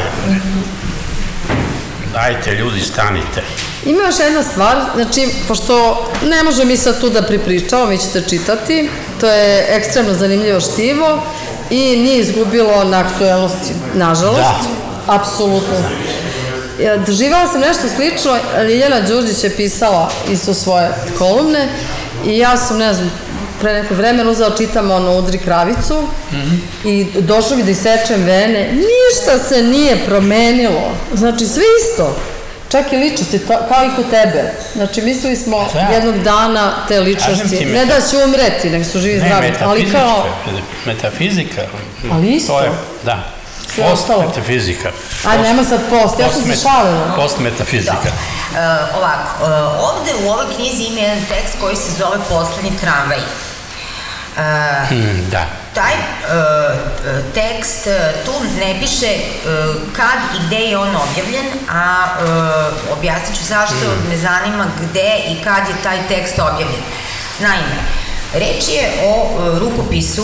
Dajte, ljudi, stanite. Ima još jedna stvar, znači, pošto ne može mi sad tu da pripričamo, vi ćete čitati, to je ekstremno zanimljivo štivo i nije izgubilo na aktuelnosti, nažalost, apsolutno. Doživala sam nešto slično, Ljiljana Đurđić je pisala isto svoje kolumne i ja sam, ne znam, pre neko vremena uzela čitam ono Udri kravicu i došlo mi da isečem vene, ništa se nije promenilo, znači sve isto. Čak i ličnosti, kao i kod tebe. Znači, mislili smo jednog dana te ličnosti, ne da će umreti, nek su živi zdravi, ali kao... Metafizika. Ali isto? Da. Post metafizika. Ajde, nema sad post, ja sam se šalila. Post metafizika. Ovako, ovde u ovoj knjizi ima jedan tekst koji se zove Poslednji tramvaj. Da. Taj tekst, tu ne piše kad i gde je on objavljen, a objasnit ću zašto me zanima gde i kad je taj tekst objavljen. Naime, reč je o rukopisu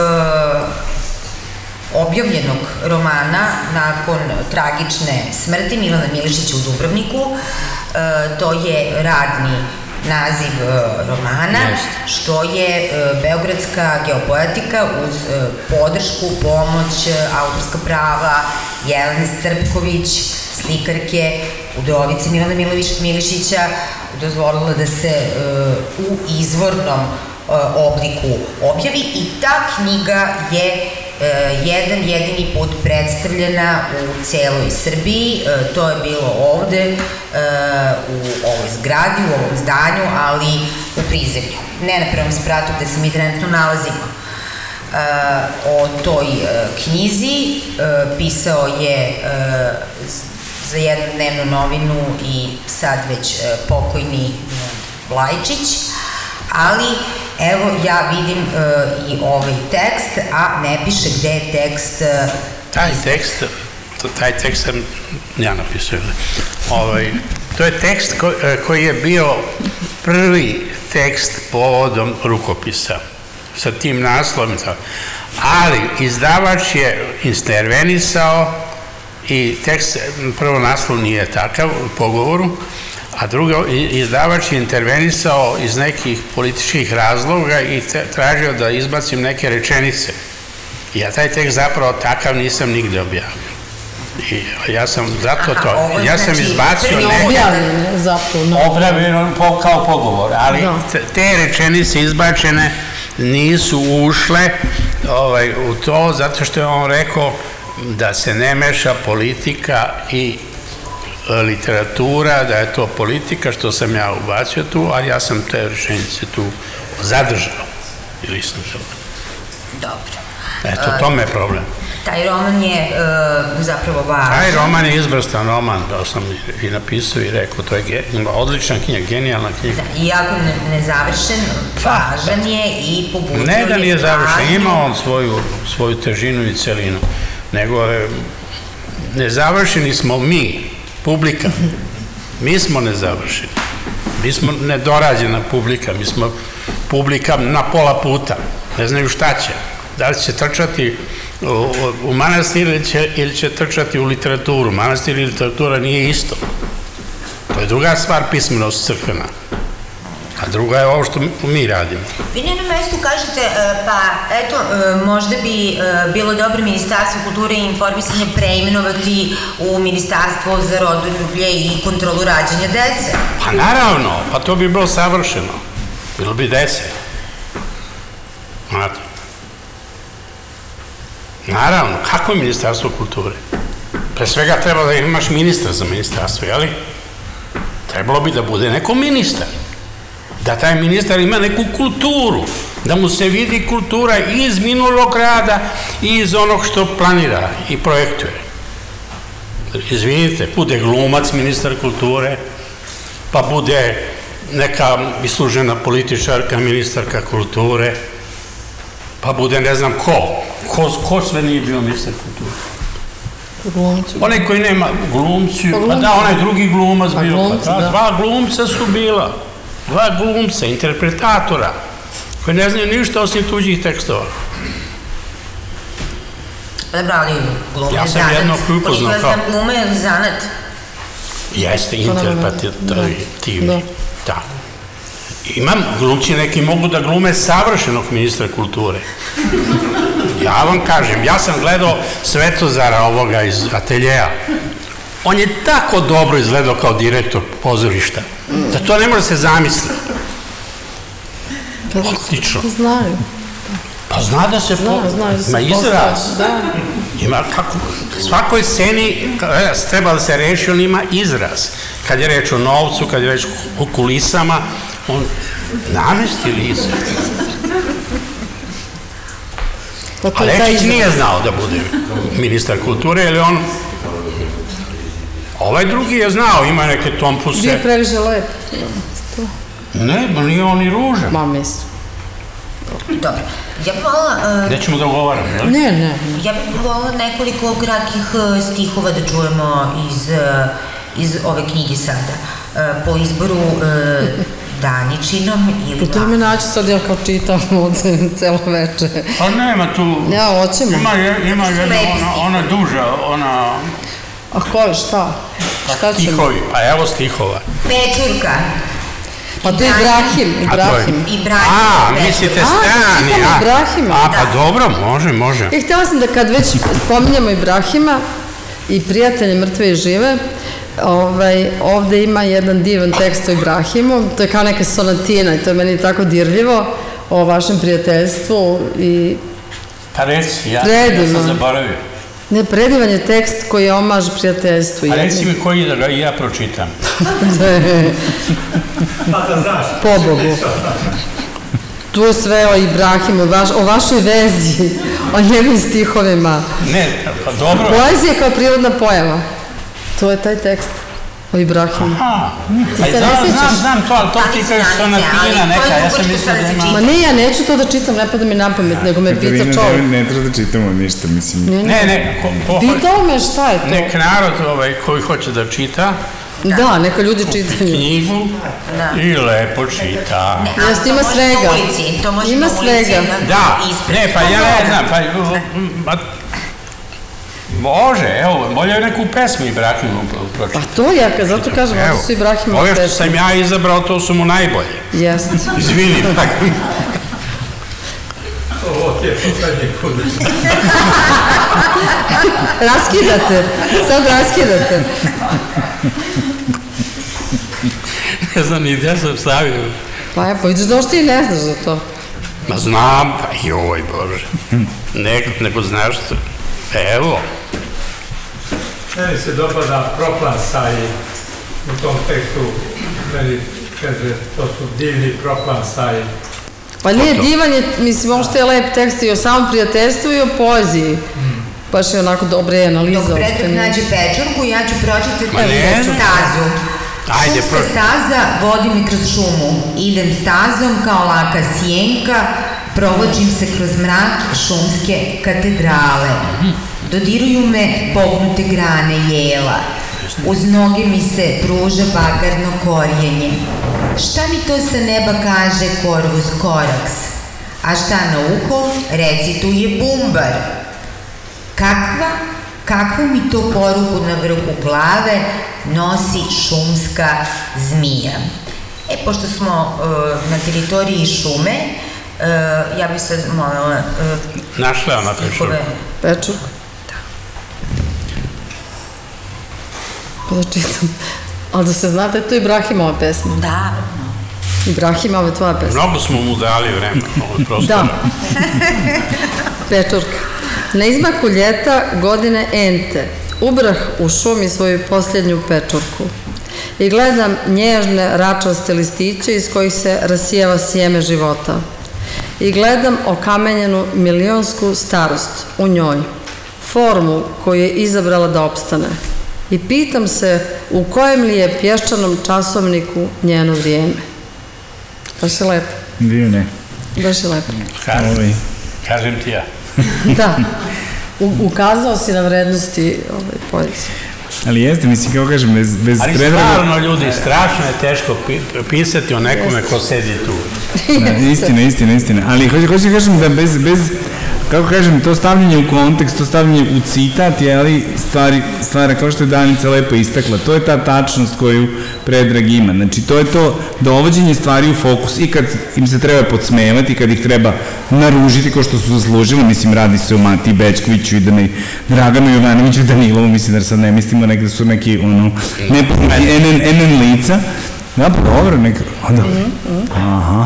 objavljenog romana nakon tragične smrti Milana Milišića u Dubrovniku. To je radni naziv romana, što je beogradska geopoetika uz podršku, pomoć, autorska prava Jelene Strpković, slikarke, udovice Milana Milišića, dozvolila da se u izvornom obliku objavi i ta knjiga je jedan jedini put predstavljena u celoj Srbiji. To je bilo ovde u ovoj zgradi, u ovom zdanju, ali u prizemlju, ne na prvom spratu gde se mi trenutno nalazimo. O toj knjizi pisao je za jednu dnevnu novinu i sad već pokojni Vlajčić, ali evo ja vidim i ovaj tekst, a ne piše gde je tekst. Taj tekst, taj tekst sam ja napisao. To je tekst koji je bio prvi tekst povodom rukopisa sa tim naslovom, ali izdavač je intervenisao i tekst, prvo naslov nije takav u pogovoru, a drugo, izdavač je intervenisao iz nekih političkih razloga i tražio da izbacim neke rečenice. Ja taj tekst zapravo takav nisam nigde objavio. I ja sam zato to, ja sam izbacio neke... Objavljeno kao pogovor, ali te rečenice izbačene nisu ušle u to, zato što je on rekao da se ne meša politika i literatura, da je to politika, što sam ja ubacio tu, ali ja sam te rečenice tu zadržao. Ili sam to. Dobro. Eto, tome je problem. Taj roman je zapravo važan. Taj roman je izvrstan roman, da sam i napisao i rekao, to je odlična knjiga, genijalna knjiga. Da, iako nezavršen, važan je i pobudio je... Ne da nije završen, ima on svoju težinu i celinu, nego nezavršeni smo mi, publika. Mi smo nezavršeni. Mi smo nedorađena publika, mi smo publika na pola puta, ne znaju šta će. Da li će trčati u manastir ili će trčati u literaturu. Manastir i literatura nije isto. To je druga stvar, pismenost crkvena. A druga je ovo što mi radimo. Vi na jednom mestu kažete, pa eto, možda bi bilo dobro Ministarstvo kulture i informisanja preimenovati u Ministarstvo za rodoljublje i kontrolu rađanja dece. Pa naravno, pa to bi bilo savršeno. Bilo bi dece. Znate. Naravno, kako je Ministarstvo kulture? Pre svega treba da imaš ministra za ministarstvo, jeli? Trebalo bi da bude neko ministar. Da taj ministar ima neku kulturu, da mu se vidi kultura i iz minulog rada i iz onog što planira i projektuje. Izvinite, bude glumac ministar kulture, pa bude neka islužena političarka ministarka kulture, pa bude ne znam ko. Ko sve nije bio ministar kulture? Glumci. Onaj koji nema glumci, pa da, onaj drugi glumac bio. Dva glumca su bila. Dva glumca, interpretatora, koji ne znaju ništa osim tuđih tekstova. Dobro, ali glume je zanat. Ja sam jednog upoznao kao... Glume je zanat. Jeste, interpretativni. Da. Imam, glumci neki mogu da glume savršenog ministra kulture. Ja vam kažem, ja sam gledao Svetozara ovoga iz ateljeja. On je tako dobro izgledao kao direktor pozorišta, da to ne može se zamisliti. Odlično. Znaju. Pa zna da se... Ima izraz. Ima kako... Svakoj sceni treba da se reši, on ima izraz. Kad je reč o novcu, kad je reč o kulisama, on namesti lice. A Lečić nije znao da bude ministar kulture, jer je on... Ovaj drugi je znao, ima neke tompuse. Bio previše lep. Ne, ba nije on i ružan. Ma mislim. Dobro. Ja bih volila... Nećemo da govaram, jel? Ne, ne. Ja bih volila nekoliko kratkih stihova da čujemo iz ove knjige sada. Po izboru Daničinom ili... Pa to me naći sad ja kao čitam od celo veče. Pa nema tu... Ja, hoćemo. Ima jedna, ona duža, ona... A koji, šta? Šta ćemo? Stihovi, pa evo stihova. Pečurka. Pa to je Ibrahim, Ibrahim. A, mislite strani. A, čitamo Ibrahima. A, pa dobro, može, može. I htjela sam da kad već pominjamo Ibrahima i prijatelje mrtve i žive, ovde ima jedan divan tekst o Ibrahimu, to je kao neka sonatina i to je meni tako dirljivo o vašem prijateljstvu i... Pa reci, ja sam zaboravio. Ne, predivan je tekst koji je omaž prijateljstvu. A reci mi koji da ga i ja pročitam. Pa da znaš. Pobogu. Tu je sve o Ibrahimu, o vašoj vezi, o njegovim stihovima. Ne, pa dobro. Poezija kao prirodna pojava. To je taj tekst o Ibrahimu. Aha, znam, znam to, ali to ti kažeš sonatina neka, ja sam mislila da ima... Ma ne, ja neću to da čitam, ne pada mi na pamet, nego me pita čovjek. Ne treba da čitamo ništa, mislim. Ne, ne, pitao me šta je to? Nek narod koji hoće da čita, da, neka ljudi čitaju. Knjigu i lepo čita. Jeste, ima svega. Ima svega. Da, ne, pa ja ne znam, pa... Može, evo, bolje je neku pesmu Ibrahimu pročitati. Pa to ja, zato kažem, ovdje su Ibrahimu pesmu. Ove što sam ja izabrao, to su mu najbolje. Jeste. Izvini, tako. Ovo ti je poslednji kod. Raskidate, sad raskidate. Ne znam ni gdje sam stavio. Pa ja, pa vidiš da ošto i ne znaš za to. Ma znam, pa joj Bože. Nego znaš što. Evo. Meni se dopada proplansaj u tom tekstu. Meni kaže, to su divni proplansaj. Pa nije divan je, mislim, ovo što je lep tekst i o samom prijateljstvu i o poeziji. Baš je onako dobre analize. Dok Predrag nađe pečurku, ja ću pročitati stazu. Ajde, šumska staza vodi me kroz šumu. Idem stazom kao laka sjenka, provlačim se kroz mrak šumske katedrale. Dodiruju me pognute grane jela. Uz noge mi se pruža bagarno korijenje. Šta mi to sa neba kaže Corvus Corax? A šta na uho recituje bumbar? Kakva, kakvu mi to poruku na vrhu glave nosi šumska zmija? E, pošto smo uh, na teritoriji šume, uh, ja bih sad molila... Uh, Našla je ona pečurku. Pečurku? Da. Pa da čitam. Ali da se znate, to je Ibrahimova pesma. Da. Ibrahimova je tvoja pesma. Mnogo smo mu dali vremena, ovo je prosto... Da. Pečurka. Na izmaku ljeta godine ente ubrah u šumi svoju posljednju pečurku i gledam nježne račaste listiće iz kojih se rasijeva sjeme života i gledam okamenjenu milionsku starost u njoj, formu koju je izabrala da opstane i pitam se u kojem li je pješčanom časovniku njeno vrijeme. Baš je lepo. Divne. Baš je lepo. Kažem, kažem ti ja. Da, ukazao si na vrednosti poezije. Ali jeste, mislim, kako kažem, bez, bez Predraga... Ali stvarno, ljudi, strašno je teško pisati o nekome ko sedi tu. Da, istina, istina, istina. Ali hoću da kažem da bez, bez, kako kažem, to stavljanje u kontekst, to stavljanje u citat, je ali stvari, stvara, kao što je Danica lepo istakla, to je ta tačnost koju Predrag ima. Znači, to je to dovođenje stvari u fokus i kad im se treba podsmevati, kad ih treba naružiti kao što su zaslužili, mislim, radi se o Matiji Bećkoviću i Draganu Jovanoviću i Danilovu, mislim da sad ne mislimo, nekada su neki, ono, nepoznati en en lica. Da, pa dobro, neka, da. Aha.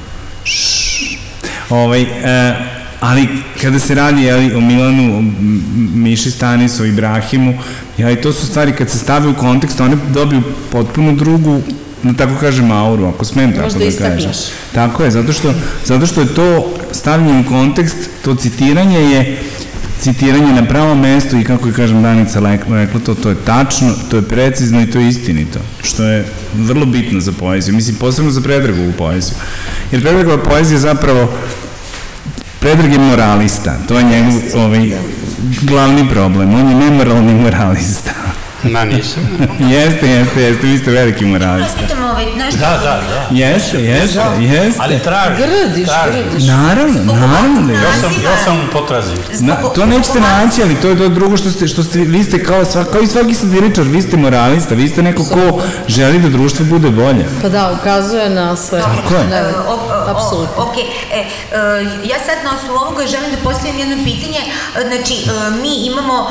Ovaj, ali kada se radi jeli, o Milanu, o Miši Stanisu, o Ibrahimu, jeli, to su stvari kad se stave u kontekst, one dobiju potpuno drugu, da tako kažem, auru, ako smijem tako da kažem. Tako je, zato što, zato što je to stavljanje u kontekst, to citiranje je citiranje na pravom mestu i kako je, kažem, Danica rekla to, to je tačno, to je precizno i to je istinito, što je vrlo bitno za poeziju, mislim, posebno za Predragovu poeziju. Jer Predragova poezija zapravo, Predrag je moralista, to je njegov ovaj, glavni problem, on je nemoralni moralista. Na, nisam. Jeste, jeste, jeste, vi ste veliki moralista. Da, da, da. Jeste, jeste, jeste. Ali traži. Grdiš, grdiš. Naravno, naravno. Ja sam u potrazi. To nećete naći, ali to je to drugo što ste, što ste, vi ste kao, kao i svaki satiričar, vi ste moralista, vi ste neko ko želi da društvo bude bolje. Pa da, ukazuje na sve. Tako je. Apsolutno. Ok, ja sad na osnovu ovoga želim da postavim jedno pitanje, znači mi imamo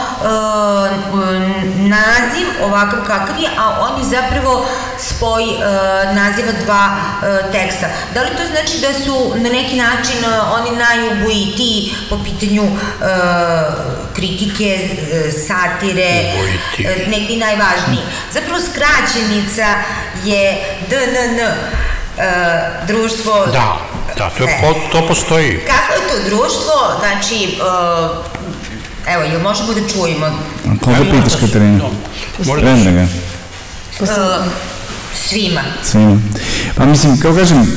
na naziv ovakav kakav je, a on je zapravo spoj naziva dva teksta. Da li to znači da su na neki način oni najubojitiji po pitanju kritike, satire, negdje najvažniji? Zapravo skraćenica je D N N, društvo... Da, da, to postoji. Kako je to društvo, znači... Evo, jel možemo da čujemo? Koga pitaš, Katarina? Predraga. Svima. Svima. Pa mislim, kao kažem,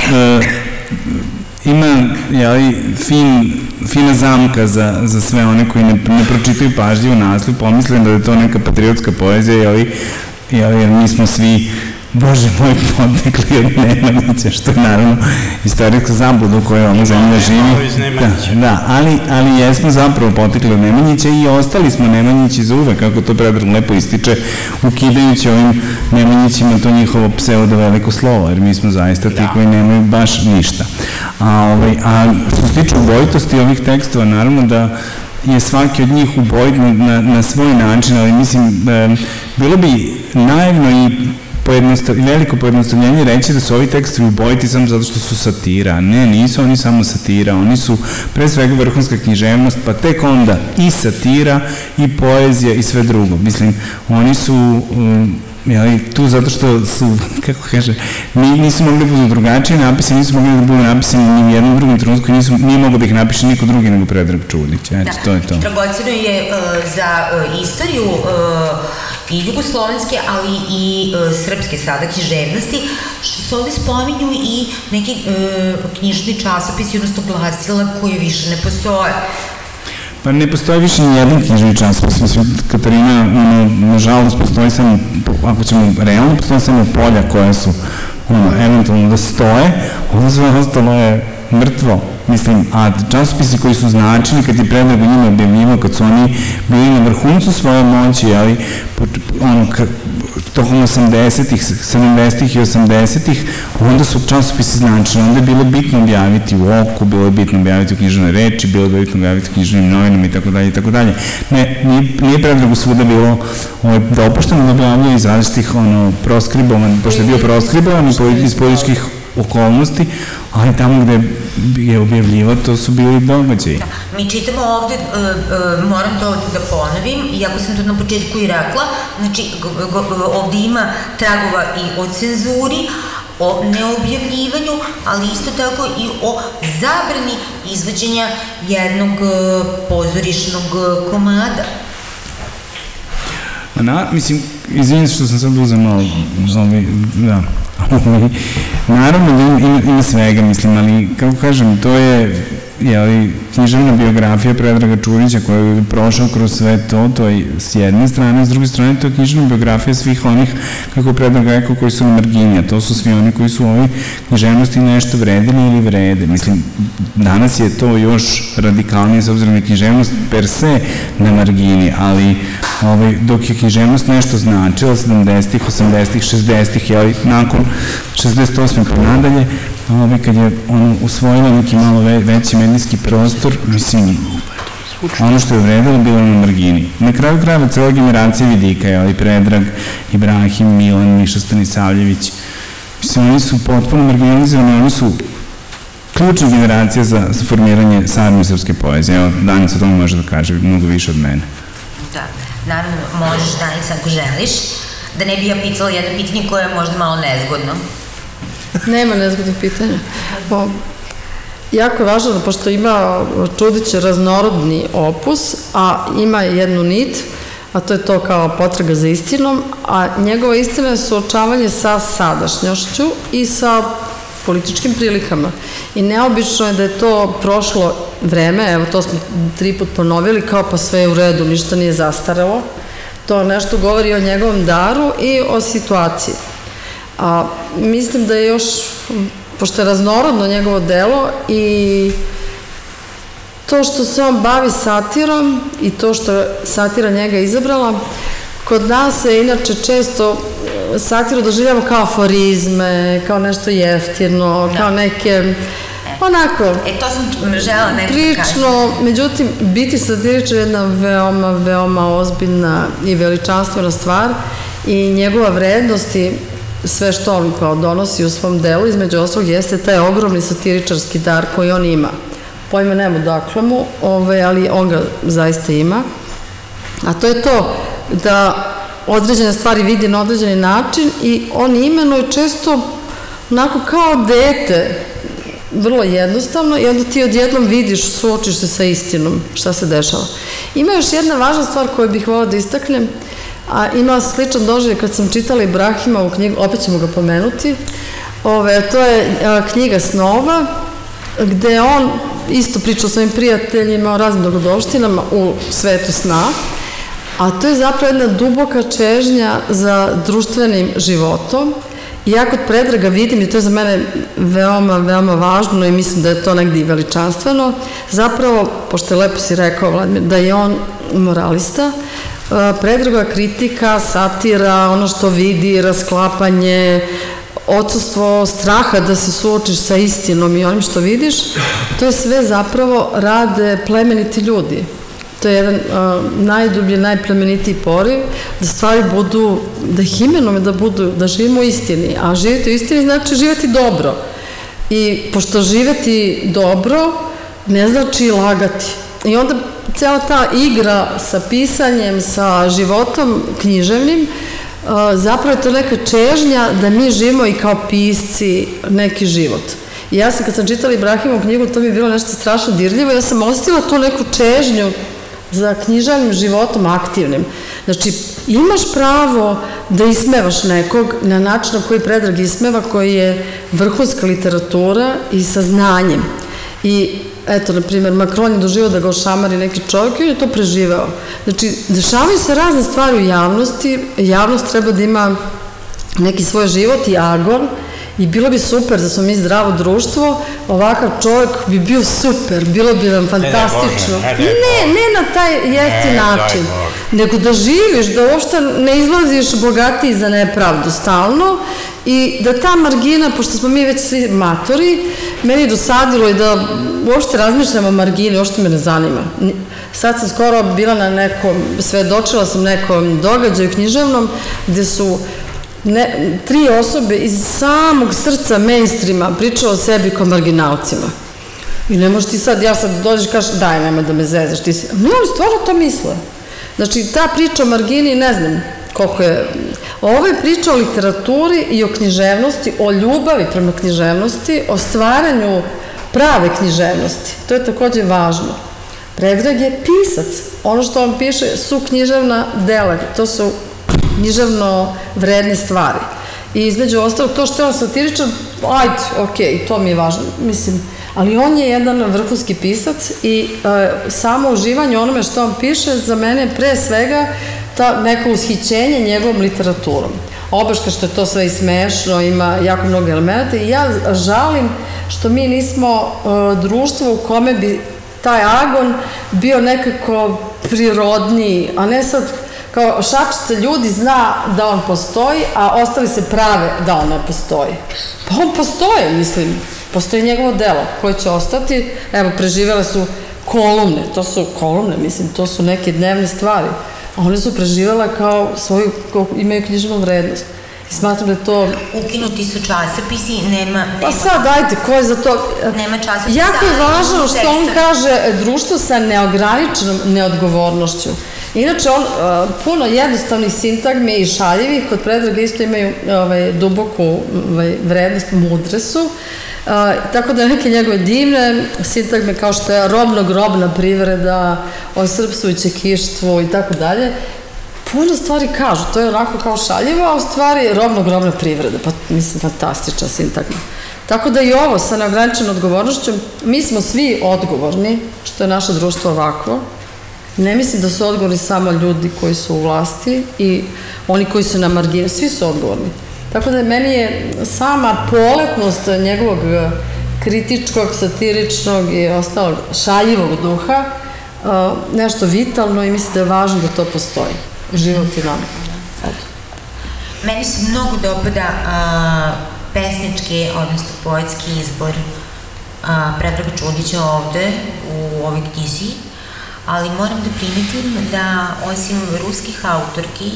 ima fina zamka za sve one koji ne pročitaju pažljivo naslov, pomislim da je to neka patriotska poezija, jer mi smo svi, Bože moj, potekli od Nemanjića, što je naravno istorijska zabluda u kojoj ova zemlja živi. Da, ali jesmo zapravo potekli od Nemanjića i ostali smo Nemanjići za uvek, kako to Predrag lepo ističe, ukidajući ovim Nemanjićima to njihovo pseudo veliko slovo, jer mi smo zaista ti koji nemaju baš ništa. A što se tiče ubojitosti ovih tekstova, naravno da je svaki od njih ubojit na svoj način, ali mislim, bilo bi naivno i veliko pojednostavljenje reći da su ovi tekstovi ubojiti samo zato što su satira. Ne, nisu oni samo satira, oni su pre svega vrhunska književnost, pa tek onda i satira i poezija i sve drugo. Mislim, oni su tu zato što su, kako kaže, nisu mogli da budu drugačije napisani, nisu mogli da budu napisani ni u jednom drugom trenutku, nije moglo da ih napiše niko drugi nego Predrag Čudić, eto, to je to. Dragoceno je za istoriju i jugoslovenske, ali i srpske sada književnosti, što se ovde spominju i neki knjižni časopisi, odnosno glasila koje više ne postoje. Pa ne postoji više ni jedan knjižni časopis, mislim, Katarina, nažalost, postoji samo, ako ćemo realno, postoji samo polja koja su, ono, eventualno da stoje, ovo sve ostalo je mrtvo, mislim, a časopisi koji su značili, kad je Predrag u njima objavljivao, kad su oni bili na vrhuncu svoje moći, ali, ono, tokom osamdesetih, sedamdesetih i osamdesetih, onda su časopisi značili, onda je bilo bitno objaviti u Oku, bilo je bitno objaviti u Književnoj reči, bilo je bitno objaviti u Književnim novinama i tako dalje i tako dalje. Ne, nije Predragu svuda bilo dopušteno da objavljaju iz različitih, ono, proskribovan, pošto je bio proskribovan iz političkih okolnosti, ali tamo gde je objavljivo, to su bili događaji. Mi čitamo ovde, moram to da ponovim, iako sam to na početku i rekla, znači ovde ima tragova i o cenzuri, o neobjavljivanju, ali isto tako i o zabrani izvođenja jednog pozorišnog komada. Mislim, izvinim što sam sad uzem malo, da, naravno da ima svega, mislim, ali kako kažem, to je književna biografija Predraga Čurića koja je prošao kroz sve to, to je s jedne strane, s druge strane to je književna biografija svih onih, kako je Predrag rekao, koji su na margini, a to su svi oni koji su u ovoj književnosti nešto vredili ili vrede. Mislim, danas je to još radikalnije, s obzirom na književnost per se na margini, ali dok je književnost nešto značila, sedamdesetih, osamdesetih, šezdesetih, nakon šezdeset osme pa nadalje, kad je usvojila neki malo veći medijski prostor, mislim, ono što je vredilo bilo je na margini. Na kraju krajeva cela generacija vidika, i Predrag, Ibrahim, Milan, Miša Stanisavljević, mislim, oni su potpuno marginalizovani, oni su ključna generacija za formiranje savremene srpske poezije. Evo, Danica o tome može da kaže mnogo više od mene. Da, naravno, možeš, Danica, ako želiš, da ne bi ja pitala jedno pitanje koje je možda malo nezgodno. Nema nezgodnih pitanja. Jako je važno, pošto ima Čudić raznorodni opus, a ima jednu nit, a to je to kao potraga za istinom, a njegova istina je suočavanje sa sadašnjošću i sa političkim prilikama. I neobično je da je to prošlo vreme, evo to smo tri put ponovili, kao pa sve je u redu, ništa nije zastarelo. To nešto govori o njegovom daru i o situaciji. A mislim da je još, pošto je raznorodno njegovo delo i to što se on bavi satirom i to što je satira njega izabrala, kod nas se inače često satiru doživljamo kao aforizme, kao nešto jeftino, kao neke, onako, prično, međutim, biti satiričar je jedna veoma, veoma ozbiljna i veličanstvena stvar i njegova vrednost i sve što on kao donosi u svom delu, između ostalog, jeste taj ogromni satiričarski dar koji on ima. Pojma nema dakle mu, ali on ga zaista ima. A to je to da određene stvari vidi na određeni način i on imenuje često onako kao dete, vrlo jednostavno, i onda ti odjednom vidiš, suočiš se sa istinom, šta se dešava. Ima još jedna važna stvar koju bih volila da istaknem, a imala sam sličan doživljaj kad sam čitala Ibrahimovu knjigu, opet ćemo ga pomenuti, to je knjiga snova, gde on isto priča o svojim prijateljima, o raznim dogodovštinama u svetu sna, a to je zapravo jedna duboka čežnja za društvenim životom. I ja kod Predraga vidim, i to je za mene veoma, veoma važno i mislim da je to negdje i veličanstveno, zapravo, pošto je lepo si rekao, Vladimir, da je on moralista, Predragova kritika, satira, ono što vidi, rasklapanje, odsustvo straha da se suočiš sa istinom i onim što vidiš, to je sve zapravo rade plemeniti ljudi. To je jedan najdublji, najplemenitiji poriv, da stvari budu, da ih imenujemo, da budu, da živimo u istini. A živjeti u istini znači živjeti dobro. I pošto živjeti dobro ne znači lagati. I onda cijela ta igra sa pisanjem, sa životom književnim, zapravo je to neka čežnja da mi živimo i kao pisci neki život. I ja sam, kad sam čitala Ibrahimovu knjigu, to mi je bilo nešto strašno dirljivo, ja sam osetila tu neku čežnju za književnim životom aktivnim. Znači, imaš pravo da ismevaš nekog na način na koji Predrag ismeva, koji je vrhunska literatura i sa znanjem. I, eto, na primjer, Macron je doživao da ga ošamari neki čovjek i on je to preživeo. Znači, dešavaju se razne stvari u javnosti, javnost treba da ima neki svoj život i agon, i bilo bi super da smo mi zdravo društvo, ovakav čovjek bi bio super, bilo bi nam fantastično. Ne, ne na taj jeftin način, nego da živiš, da uopšte ne izlaziš bogatiji za nepravdu stalno i da ta margina, pošto smo mi već svi matori, meni je dosadilo i da uopšte razmišljam o margini, uopšte me ne zanima. Sad sam skoro bila na nekom, svedočila sam nekom događaju književnom, gde su tri osobe iz samog srca mainstreama pričao o sebi kao marginalcima. I ne možeš ti sad, ja sad dođeš i kažeš, daj, nema da me zezaš, ti si... Ne, oni stvarno to misle. Znači, ta priča o margini, ne znam koliko je... Ovo je priča o literaturi i o književnosti, o ljubavi prema književnosti, o stvaranju prave književnosti. To je takođe važno. Predrag je pisac. Ono što on piše su književna dela. To su književno vredne stvari. I između ostalog, to što je on satiričan, ajde, okej, to mi je važno, mislim, ali on je jedan vrhunski pisac i samo uživanje onome što on piše za mene je pre svega neko ushićenje njegovom literaturom. Obeška što je to sve i smešno, ima jako mnogo elementa i ja žalim što mi nismo društvo u kome bi taj agon bio nekako prirodniji, a ne sad kao šačica ljudi zna da on postoji, a ostali se prave da on ne postoji. Pa on postoji, mislim, postoji njegovo delo koje će ostati, evo, preživele su kolumne, to su kolumne, mislim, to su neke dnevne stvari, a one su preživele kao svoju, imaju književnu vrednost. I smatram da je to... Ukinuti su časopisi, nema... Pa sad, dajte, ko je za to... Nema časopisa... Jako je važno što on kaže društvo sa neograničenom neodgovornošću. Inače, on puno jednostavnih sintagmi i šaljivih, kod Predraga isto imaju duboku vrednost, mudre su, tako da neke njegove divne sintagme kao što je robno-grobna privreda, o srpstvu i čekištvu i tako dalje, puno stvari kažu, to je onako kao šaljivo, a u stvari robno-grobna privreda, pa mislim, fantastična sintagma. Tako da i ovo sa neograničenom odgovornošću, mi smo svi odgovorni, što je naše društvo ovako. Ne mislim da su odgovorni samo ljudi koji su u vlasti i oni koji su na margini, svi su odgovorni. Tako da meni je sama poletnost njegovog kritičkog, satiričnog i ostalog šaljivog duha nešto vitalno i mislim da je važno da to postoji. Život i nama. Meni se mnogo dopada pesnički, odnosno poetski izbor Predraga Čudića ovde u ovoj knjizi, ali moram da primetim da osim ruskih autorki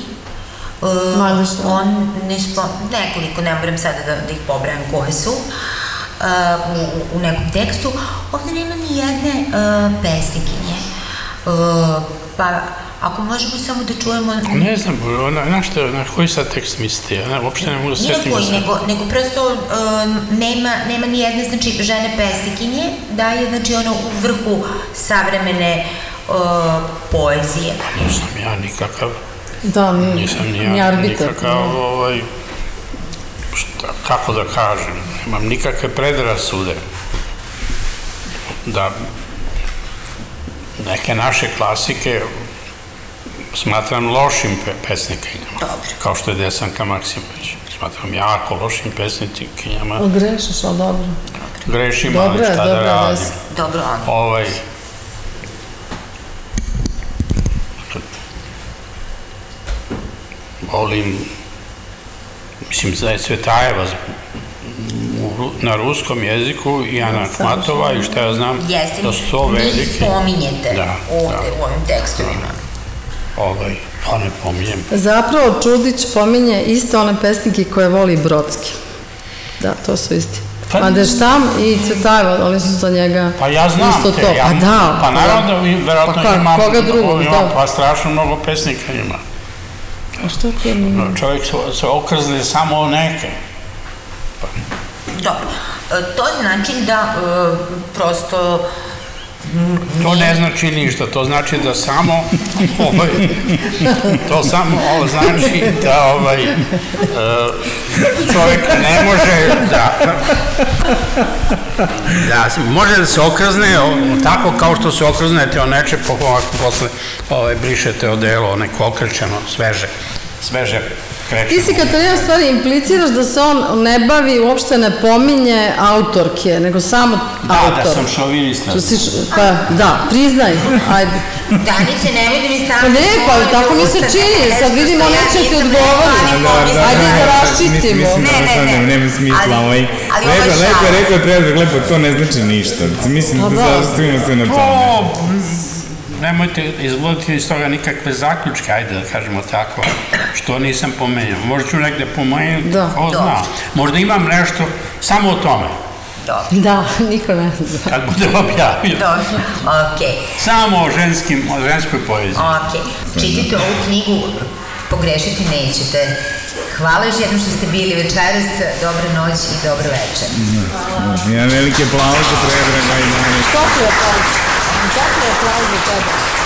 on nekoliko, ne moram sada da ih pobrajam koje su u nekom tekstu, ovde nema ni jedne pesnikinje. Pa ako možemo samo da čujemo... Ne znam, na koji sad tekst mislite? Ja uopšte ne mogu da svetim da sam... Nego prosto nema ni jedne žene pesnikinje, da je ono u vrhu savremene poezije. Nisam ja nikakav... Da, nisam ni ja nikakav, kako da kažem, nemam nikakve predrasude da neke naše klasike smatram lošim pesnikinjama, kao što je Desanka Maksimović. Smatram jako lošim pesnikinjama. Grešiš, ali dobro. Grešim, ali šta da radim. Dobro, Ovaj... volim, mislim da je Cvetajeva na ruskom jeziku i Ana Akhmatova i šta ja znam da su to velike... Njih pominjete ovde u ovim tekstovima. Ovaj, to ne pominjem. Zapravo Čudić pominje iste one pesnike koje voli Brodski. Da, to su isti. Mandeštam i Cvetajeva, oni su za njega isto to. Pa ja znam te, pa naravno da verovatno ima, pa strašno mnogo pesnika ima. A što to nije? Čovjek se okrzne samo o neke. Dobro. To znači da prosto... To ne znači ništa, to znači da samo to samo znači da čovjek ne može da da može da se okrzne tako kao što se okrznete o neče posle brišete odelo neko okrečeno, sveže sveže krećeno. Ti si, Katarina, stvari impliciraš da se on ne bavi, uopšte ne pominje autorke, nego samo autor. Da, da sam šovinista. Pa, da, priznaj, ajde. Danice, nemoj da mi stavljamo... Pa ne, pa tako mi se čini, sad vidimo neće ti odgovoriti. Ajde da raščistimo. Ne, ne, ne. Nema smisla ovaj. Lepo, lepo je rekao Predrag, lepo, to ne znači ništa. Mislim da zastavimo se na tome. Nemojte izvoditi iz toga nikakve zaključke, ajde da kažemo tako, što nisam pomenuo. Možda ću negde pomenuti, ko zna. Možda imam nešto samo o tome. Da, niko ne zna. Kad budem objavio. Dobro, okej. Samo o ženskoj poeziji. Okej. Čitite ovu knjigu, pogrešiti nećete. Hvala još jednom što ste bili večeras, dobre noć i dobro večer. Ja velike aplauze Predraga i Dani. Topli aplauz. Topli aplauz za tebe.